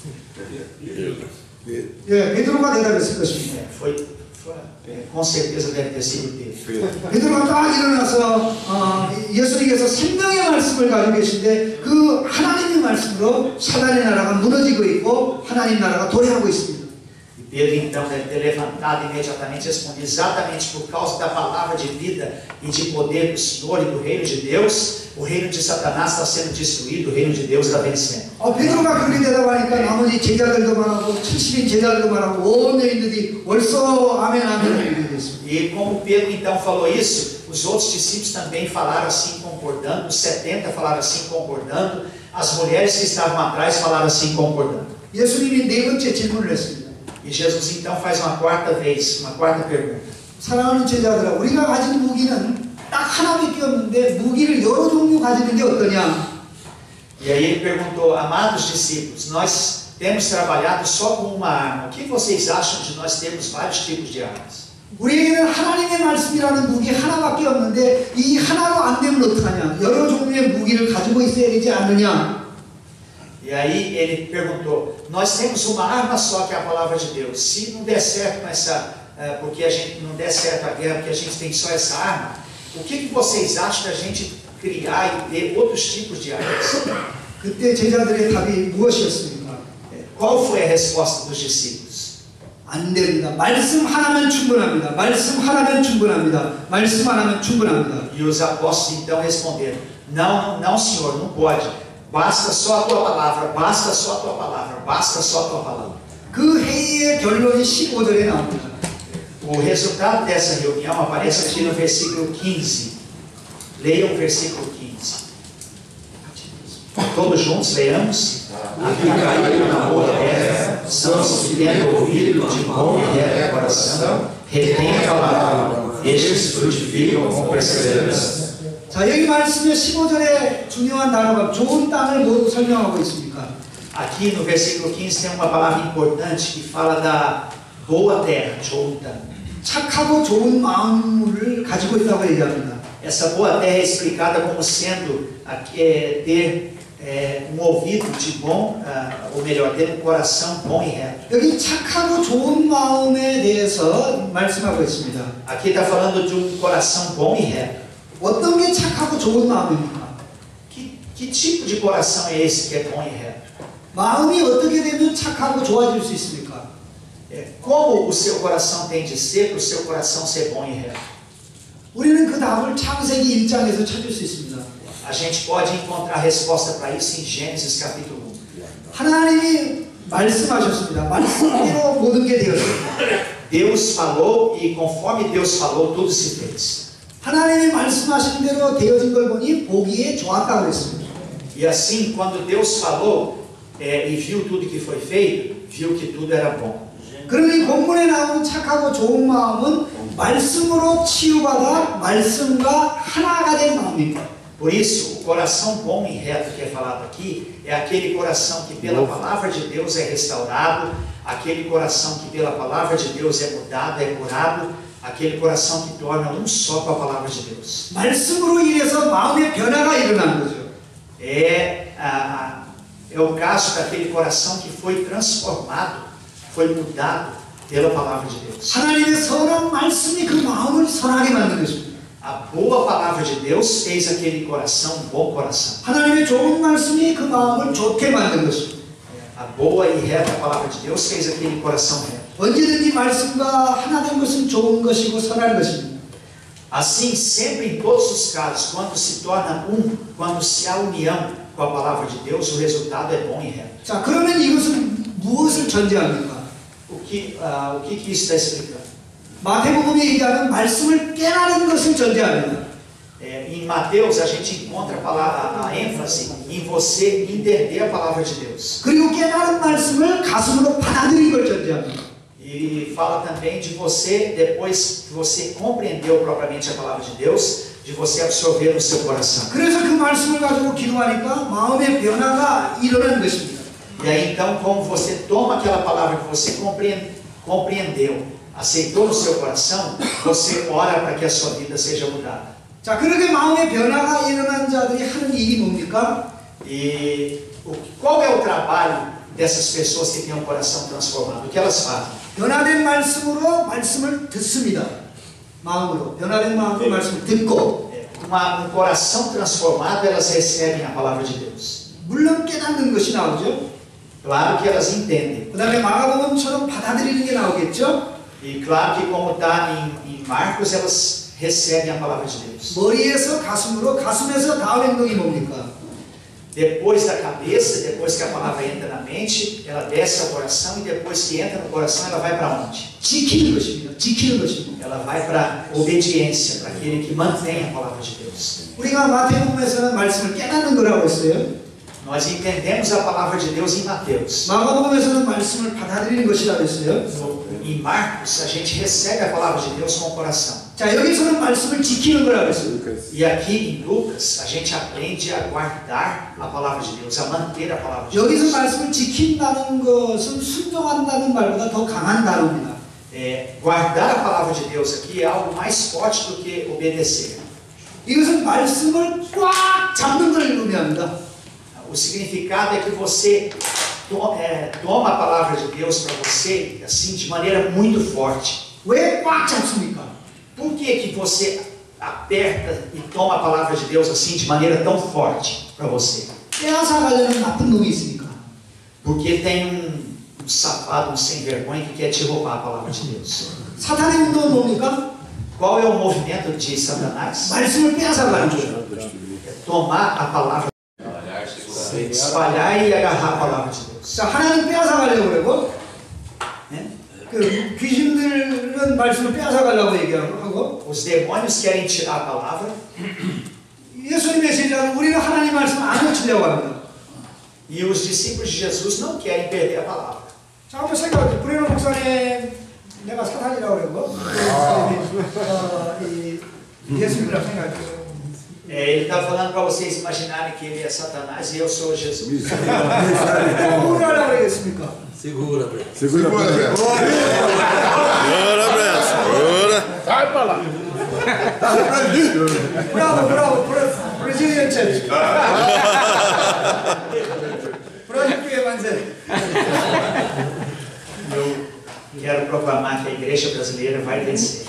예, 베드로가 대답했을 것입니다. Com certeza deve ter sido Pedro. 베드로가 딱 일어나서 예수님께서 생명의 말씀을 가지고 계신데 그 하나님의 말씀으로 사단의 나라가 무너지고 있고 하나님 나라가 도래하고 있습니다. E Pedro então deve ter levantado imediatamente e respondido: exatamente por causa da palavra de vida e de poder do Senhor e do reino de Deus, o reino de Satanás está sendo destruído, o reino de Deus está vencendo. 베드로가 그렇게 대답하니까 나머지 제자들도 말하고 70인 제자들도 말하고 온 여인들이 벌써 아멘 아멘 이렇게 됐습니다. E como Pedro então falou isso, os outros discípulos também falaram assim concordando, os 70 falaram assim concordando, as mulheres que estavam atrás falaram assim concordando. 예수님이 네 번째 질문을 했습니다. E Jesus então faz uma quarta pergunta: 사랑하는 제자들아, 우리가 가진 무기는 딱 하나밖에 없는데 무기를 여러 종류 가지는 게 어떠냐? E aí ele perguntou: amados discípulos, nós temos trabalhado só com uma arma. O que vocês acham de nós termos vários tipos de armas? 우리에게는 하나님의 말씀이라는 무기 하나밖에 없는데 이 하나로 안 되면 어떡하냐? 여러 종류의 무기를 가지고 있어야 되지 않느냐? E aí ele perguntou, nós temos uma arma só que é a palavra de Deus. Se não der certo com essa, porque a gente não der certo a guerra, porque a gente tem só essa arma, o que vocês acham da gente criar e ter outros tipos de armas? 그때 제자들의 답이 무엇이었습니까? Qual foi a resposta dos discípulos? 안 됩니다. 말씀 하나면 충분합니다. 말씀 하나면 충분합니다. 말씀 하나면 충분합니다. E os apóstolos então responderam, não, não Senhor, não pode. Basta só a tua palavra, basta só a tua palavra, basta só a tua palavra. 그 회의의 결론이 15절에 나옵니다. O resultado dessa reunião aparece aqui no versículo 15. Leiam o versículo 15. Todos juntos leiamos. Aqui caiu na boa terra, são os que tendo ouvido de bom e reto coração, retém a palavra, estes frutificam com perseverança. 자, 여기 말씀에 15절에 중요한 단어가 좋은 땅을 모두 설명하고 있습니까? Aqui no versículo 15 tem uma palavra importante que fala da boa terra, Jotam. 착하고 좋은 마음을 가지고 있다고 얘기합니다. Essa boa terra é explicada como sendo ter ouvido de bom, ou melhor, ter coração bom e reto. 여기 착하고 좋은 마음에 대해서 말씀하고 있습니다. Aqui está falando de coração bom e reto. 어떤 게 착하고 좋은 마음입니까? Que tipo de coração é esse que é bom e reto? 마음이 어떻게 되면 착하고 좋아질 수 있습니까? Como o seu coração tem de ser para o seu coração ser bom e reto? 우리는 그 답을 창세기 1장에서 찾을 수 있습니다. A gente pode encontrar a resposta para isso em Gênesis capítulo 1. 하나님이 말씀하셨습니다. 말씀대로 모든 게 되었습니다. Deus falou e conforme Deus falou, tudo se fez. 하나님이 말씀하신 대로 되어진 걸 보니 보기에 좋았다고 했습니다. E assim, quando Deus falou e viu tudo que foi feito, viu que tudo era bom. 그러니 본문에 나오는 착하고 좋은 마음은 말씀으로 치유받아 말씀과 하나가 된 마음입니다. Por isso, o coração bom e reto que é falado aqui é aquele coração que pela palavra de Deus é restaurado, aquele coração que pela palavra de Deus é mudado, é curado, aquele coração que torna um só com a palavra de Deus. 말씀으로 인해서 마음의 변화가 일어나는 거죠. É o caso daquele coração que foi transformado, foi mudado pela palavra de Deus. 하나님의 선한 말씀이 그 마음을 선하게 만든 것입니다. A boa palavra de Deus fez aquele coração um bom coração. 하나님의 좋은 말씀이 그 마음을 좋게 만든 것입니다. A boa e reta palavra de Deus fez aquele coração reto. 언제든지 말씀과 하나 된 것은 좋은 것이고 선한 것입니다. Assim, sempre em todos os casos, quando se torna quando se há união com a palavra de Deus, o resultado é bom e reto. 자, 그러면 이것은 무엇을 전제합니까? O que isso está explicando? 마태복음에 얘기하는 말씀을 깨달은 것을 전제합니다. Em Mateus a gente encontra a ênfase em você entender a palavra de Deus. 그리고 깨달은 말씀을 가슴으로 받아들인 걸 전제합니다. E fala também de você, depois que você compreendeu propriamente a palavra de Deus, de você absorver no seu coração. 그래서 그 말씀을 가지고 기도하니까 마음의 변화가 일어난 것입니다. E aí então, como você toma aquela palavra que você compreendeu, aceitou no seu coração, você ora para que a sua vida seja mudada. 자, 그렇게 마음의 변화가 일어난 자들이 하는 일이 뭡니까? E qual é o trabalho dessas pessoas que têm um coração transformado? O que elas fazem? 변화된 말씀으로 말씀을 듣습니다. 마음으로 변화된 마음으로 말씀을 듣고 Um coração transformado, elas recebem a palavra de Deus. 물론 깨닫는 것이 나오죠. Claro que elas entendem. 그 다음에 마가복음처럼 받아들이는 게 나오겠죠. E claro que como está em Marcos, elas recebem a palavra de Deus. 머리에서 가슴으로, 가슴에서 다음 행동이 뭡니까? Depois da cabeça, depois que a palavra entra na mente, ela desce ao coração e depois que entra no coração, ela vai para onde? 지키는 것입니다. 지키는 것입니다. Ela vai para a obediência, para aquele que mantém a palavra de Deus. 우리가 마태복음에서는 말씀을 깨닫는 거라고 했어요. Nós entendemos a palavra de Deus em Mateus. 마가복음에서는 말씀을 받아들이는 것이라고 했어요. Em Marcos, a gente recebe a palavra de Deus com o coração. 자, 여기서는 말씀을 지키는 거라고 했습니다. E aqui em Lucas, a gente aprende a guardar a palavra de Deus, a manter a palavra de Deus. 여기서 말씀을 지킨다는 것은 순종한다는 말보다 더 강한 단어입니다. Guardar a palavra de Deus aqui é algo mais forte do que obedecer. 이것은 말씀을 꽉 잡는 걸 의미합니다. O significado é que você toma a palavra de Deus para você assim de maneira muito forte. 왜 꽉 잡습니까? Por que você aperta e toma a palavra de Deus assim de maneira tão forte para você? 빼앗아가려는 나쁜 놈이 있으니까. Porque tem um safado, um sem vergonha que quer te roubar a palavra de Deus. 사탄의 운동은 뭡니까? Qual é o movimento de Satanás? 말씀을 빼앗아가는 거예요. É tomar a palavra, espalhar e agarrar a palavra de Deus. 자, 하나님 빼앗아가려고 그러고, 그 귀신들은 말씀을 빼앗아가려고 얘기하고, Os demônios querem tirar a palavra. 예수님의 제자는 우리는 하나님 말씀 안 놓치려고 합니다. E os discípulos de Jesus não querem perder a palavra. 자, 한번 생각해. 브레노 목사님, 내가 사탄이라고 그러고, 예수님이라고 생각해요. Ele está falando para vocês imaginarem que ele é Satanás e eu sou Jesus. 뭐를 하려고 그러겠습니까? Segura. Vai para lá. 브라보, 브라질리언 체치. 브라질리언 만세. Eu quero proclamar que a igreja brasileira vai vencer.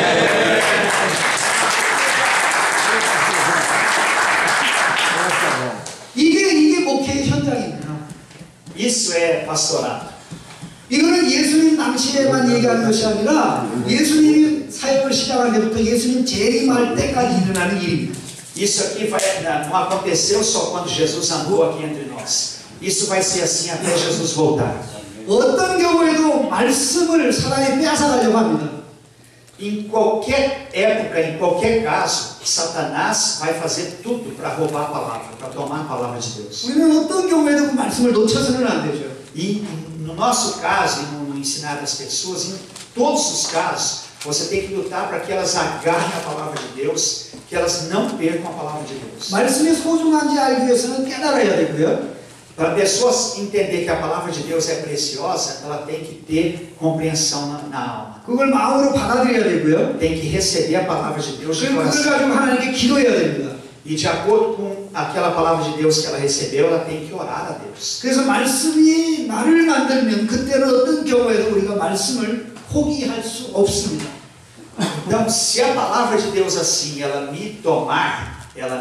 이게 목회의 현장입니다. Isso é pastorado. 이거는 예수님 당시에만 얘기하는 것이 아니라 예수님이 사역을 시작할 때부터 예수님 재림할 때까지 일어나는 일입니다. Isso aqui não aconteceu só quando Jesus andou aqui entre nós. Isso vai ser assim até Jesus voltar. 어떤 경우에도 말씀을 사람이 빼앗아가려고 합니다. Em qualquer época, em qualquer caso, Satanás vai fazer tudo para roubar a palavra, para tomar a palavra de Deus. 우리는 어떤 경우에도 그 말씀을 놓쳐서는 안 되죠. E no nosso caso, e no ensinar das pessoas, em todos os casos, você tem que lutar para que elas agarrem a palavra de Deus, que elas não percam a palavra de Deus. 말씀이 소중한지 알기 위해서는 깨달아야 되고요. Para pessoas entender que a palavra de Deus é preciosa, ela tem que ter compreensão na alma. 그걸 마음으로 받아들여야 되고요. Tem que receber a palavra de Deus de 그걸 coração. 가지고 하나님께 기도해야 됩니다. E de acordo com aquela palavra de Deus que ela recebeu, ela tem que orar a Deus. 그래서 말씀이 나를 만들면 그때는 어떤 경우에도 우리가 말씀을 포기할 수 없습니다. Então, se a palavra de Deus assim, ela me tomar, ela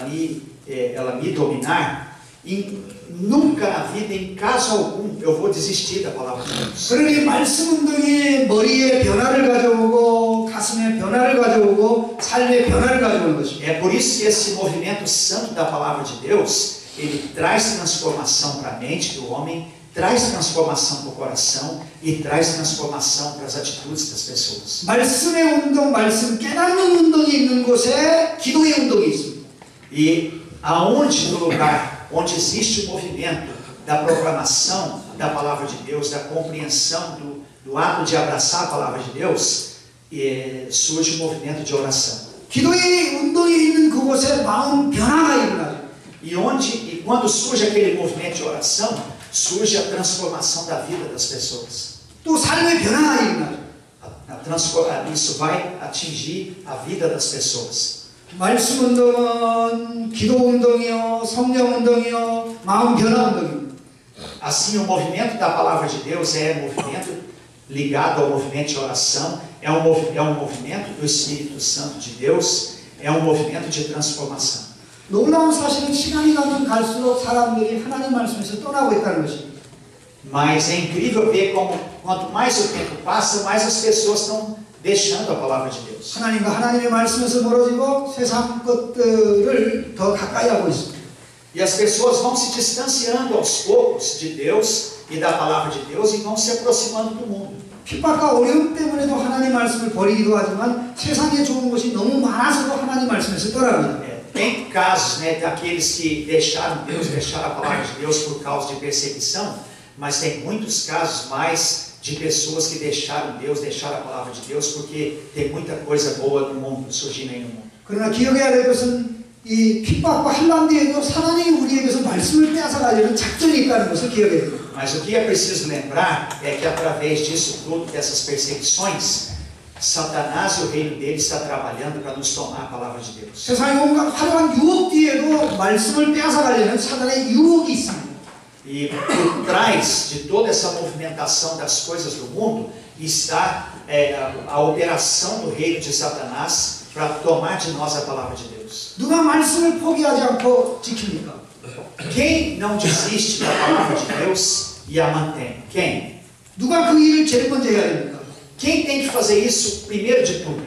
me dominar, nunca na vida, em caso algum, eu vou desistir da palavra de Deus. 그러니 말씀 운동이 머리에 변화를 가져오고 가슴에 변화를 가져오고 삶에 변화를 가져오는 것입니다. É por isso que esse movimento santo da palavra de Deus, ele traz transformação para a mente do homem, traz transformação para o coração e traz transformação para as atitudes das pessoas. 말씀의 운동, 말씀 깨닫는 운동이 있는 곳에 기도의 운동이 있습니다. E aonde no lugar onde existe o movimento da proclamação da palavra de Deus, da compreensão do ato de abraçar a palavra de Deus, surge o movimento de oração. 기도의 운동이 있는 그곳에 마음 변화가 일어나죠. E quando surge aquele movimento de oração, surge a transformação da vida das pessoas. 또 삶의 변화가 일어나죠. Isso vai atingir a vida das pessoas. 말씀 운동은 기도 운동이요, 성령 운동이요, 마음 변화 운동입니다. Assim, o movimento da palavra de Deus é um movimento ligado ao movimento de oração, é um movimento do Espírito Santo de Deus, é um movimento de transformação. 놀라운 사실은 시간이 가면 갈수록 사람들이 하나님 말씀에서 떠나고 있다는 것입니다. Mas é incrível ver como quanto mais o tempo passa, mais as pessoas estão deixando a palavra de Deus. 하나님과 하나님의 말씀에서 멀어지고 세상 것들을 더 가까이 하고 있습니다. E as pessoas vão se distanciando aos poucos de Deus e da palavra de Deus e vão se aproximando do mundo. 핍박과 어려움 때문에도 하나님 말씀을 버리기도 하지만 세상에 좋은 것이 너무 많아서도 하나님 말씀에서 떠납니다. Tem casos, daqueles que deixaram Deus, deixaram a palavra de Deus por causa de perseguição, mas tem muitos casos mais de pessoas que deixaram Deus, deixaram a palavra de Deus, porque tem muita coisa boa no mundo, surgindo aí no mundo. 그러나 기억해야 될 것은 이 핍박과 환난 뒤에도 하나님이 우리에게서 말씀을 빼앗아가려는 작전이 있다는 것을 기억해야 됩니다. Mas o que é preciso lembrar é que através disso tudo, dessas perseguições, Satanás e o reino dele está trabalhando para nos tomar a palavra de Deus. 세상의 온갖 화려한 유혹 뒤에도 말씀을 빼앗아가려는 사단의 유혹이 있습니다. E por trás de toda essa movimentação das coisas do mundo está a operação do reino de Satanás para tomar de nós a palavra de Deus. 누가 말씀을 포기하지 않고 지킵니까? Quem não desiste da palavra de Deus e a mantém? Quem? 누가 그 일을 제일 먼저 해야 됩니까? Quem tem que fazer isso primeiro de tudo?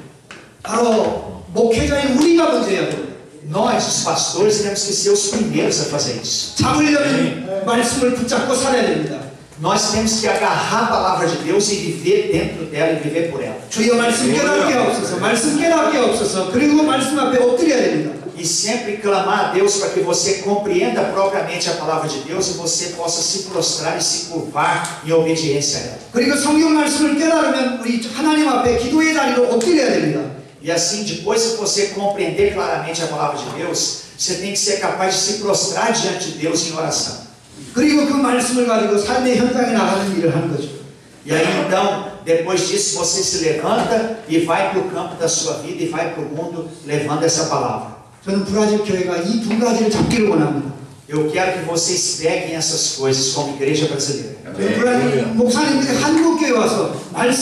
바로 목회자인 우리가 먼저 해야 돼요. Nós, os pastores, temos que ser os primeiros a fazer isso. 잡으려면 말씀을 붙잡고 살아야 됩니다. Nós temos que agarrar a palavra de Deus e viver dentro dela e viver por ela. 주여 말씀 깨닫게 없어서 말씀 깨닫게 없어서 그리고 말씀 앞에 엎드려야 됩니다. E sempre clamar a Deus para que você compreenda propriamente a palavra de Deus e você possa se prostrar e se curvar em obediência a ela. 그리고 성경 말씀을 깨달으면 우리 하나님 앞에 기도의 자리로 엎드려야 됩니다. E assim, depois que você compreender claramente a palavra de Deus, você tem que ser capaz de se prostrar diante de Deus em oração. 그리고 그 말씀을 가지고 삶의 현장에 나가는 일을 하는 거죠. E aí então, depois disso, você se levanta e vai para o campo da sua vida e vai para o mundo levando essa palavra. 저는 브라질 교회가 이 두 가지를 잡기를 원합니다. Eu quero que vocês peguem essas coisas como igreja brasileira. 브라질 목사님들이 한국 교회에 와서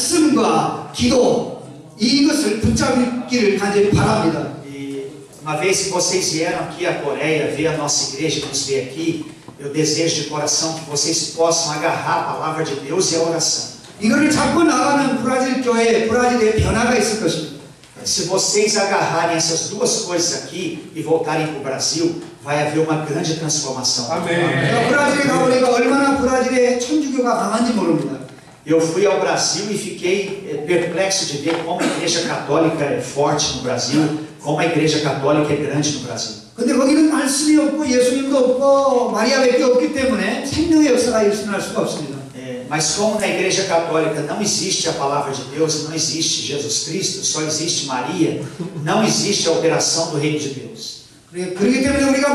말씀과 기도 이것을 붙잡기를 간절히 바랍니다. E uma vez que vocês vieram aqui à Coreia ver a nossa igreja, nos ver aqui, eu desejo de coração que vocês possam agarrar a palavra de Deus e a oração. 이거를 잡고 나가는 브라질 교회에 브라질의 변화가 있을 것입니다. Se vocês agarrarem essas duas coisas aqui e voltarem para o Brasil, vai haver uma grande transformação. 제가 브라질에 가보니까 얼마나 브라질의 천주교가 강한지 모릅니다. Eu fui ao Brasil e fiquei perplexo de ver como a igreja católica é forte no Brasil, como a igreja católica é grande no Brasil. 근데 거기는 말씀이 없고 예수님도 없고 마리아밖에 없기 때문에 생명의 역사가 일어날 수가 없습니다. Mas como na igreja católica não existe a palavra de Deus, não existe Jesus Cristo, só existe Maria, não existe a operação do reino de Deus. 그렇기 때문에 우리가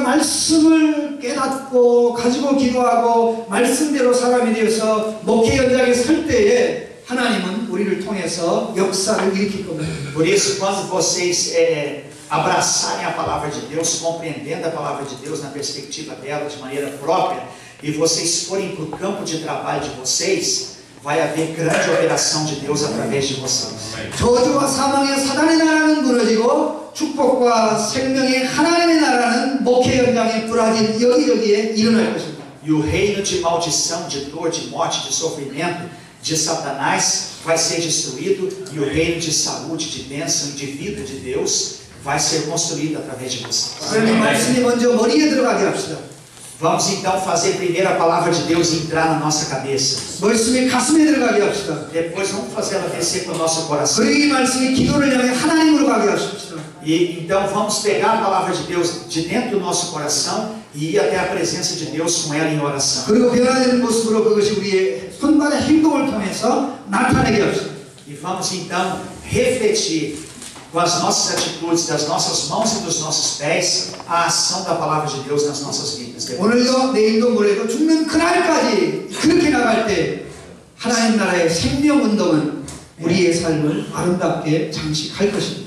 말씀을 깨닫고 가지고 기도하고 말씀대로 사람이 되어서 목회 현장에 설 때에 하나님은 우리를 통해서 역사를 일으킬 겁니다. Por isso, quando vocês abraçarem a palavra de Deus, compreendendo a palavra de Deus na perspectiva dela, de maneira própria, e vocês forem para o campo de trabalho de vocês, vai haver grande operação de Deus através de vocês. 저주와 사망의 사단의 나라는 무너지고 축복과 생명의 하나님의 나라는 목회 현장의 브라질 여기저기에 일어날 것입니다. E o reino de maldição, de dor, de morte, de sofrimento de Satanás vai ser destruído e o reino de saúde, de bênção e de vida de Deus vai ser construído através de vocês. 그러니 말씀이 먼저 머리에 들어가게 합시다. Vamos então fazer primeiro a palavra de Deus entrar na nossa cabeça. 말씀이 가슴에 들어가게 합시다. Depois vamos fazer ela descer para o nosso coração. 그리고 이 말씀이 기도를 향해 하나님으로 가게 하십시다. E então vamos pegar a palavra de Deus de dentro do nosso coração e ir até a presença de Deus com ela em oração. 그리고 변화되는 모습으로 그것이 우리의 손발의 행동을 통해서 나타내게 합시다. E vamos então refletir com as nossas atitudes, das nossas mãos e dos nossos pés, a ação da palavra de Deus nas nossas vidas. 오늘도 내일도 모레도 죽는 그날까지 그렇게 나갈 때 하나님 나라의 생명 운동은 우리의 삶을 아름답게 장식할 것입니다.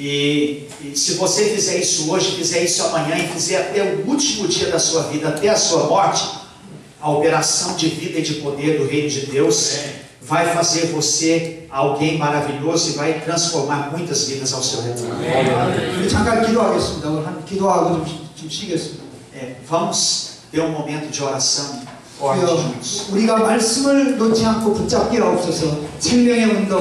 E se você fizer isso hoje, fizer isso amanhã e fizer até o último dia da sua vida, até a sua morte, a operação de vida e de poder do reino de Deus vai fazer você alguém maravilhoso e vai transformar muitas vidas ao seu redor. 우리 잠깐 기도하겠습니다. 오늘 한 기도하고 좀 쉬겠습니다. Vamos ter um momento de oração forte juntos. 우리가 말씀을 놓지 않고 붙잡게 하옵소서. 생명의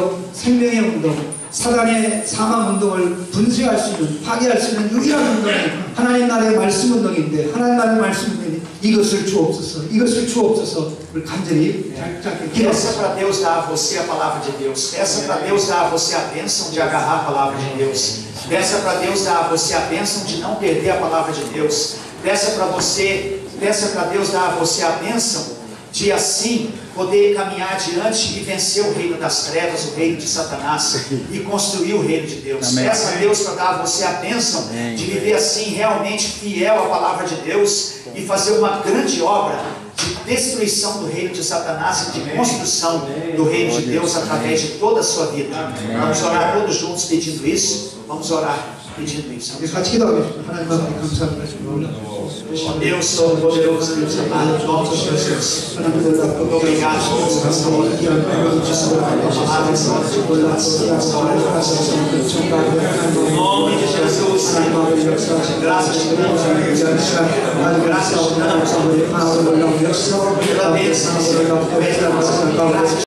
운동, 사단의 사망 운동을 분쇄할 수 있는, 파괴할 수 있는 유일한 운동이 하나님 나라의 말씀 운동인데, 하나님 나라의 말씀 운동이 이것을 주옵소서. 우리 간절히 짧게 Peça 기도하겠습니다. para Deus dar a você a palavra de Deus. Peça para Deus dar a você a bênção de agarrar a palavra de Deus. Peça para Deus dar a você a bênção de não perder a palavra de Deus. Peça para Deus dar a você a bênção de assim poder caminhar adiante e vencer o reino das trevas, o reino de Satanás e construir o reino de Deus. Amém. Peça a Deus para dar a você a bênção de viver assim realmente fiel à palavra de Deus e fazer uma grande obra de destruição do reino de Satanás e de construção do reino de Deus através de toda a sua vida. Vamos orar todos juntos pedindo isso. Vamos orar pedindo isso. 우리 같이 기도하겠습니다. 하나님 앞에 감사를 드리고 Ó Deus Todo-Poderoso, Deus amado, em nome de Jesus. Obrigado, Deus, por essa hora de palavra, essa hora de oração, essa hora de oração. Em nome de Jesus, Senhor. Graças te damos, graças te damos pela bênção, Senhor. Graças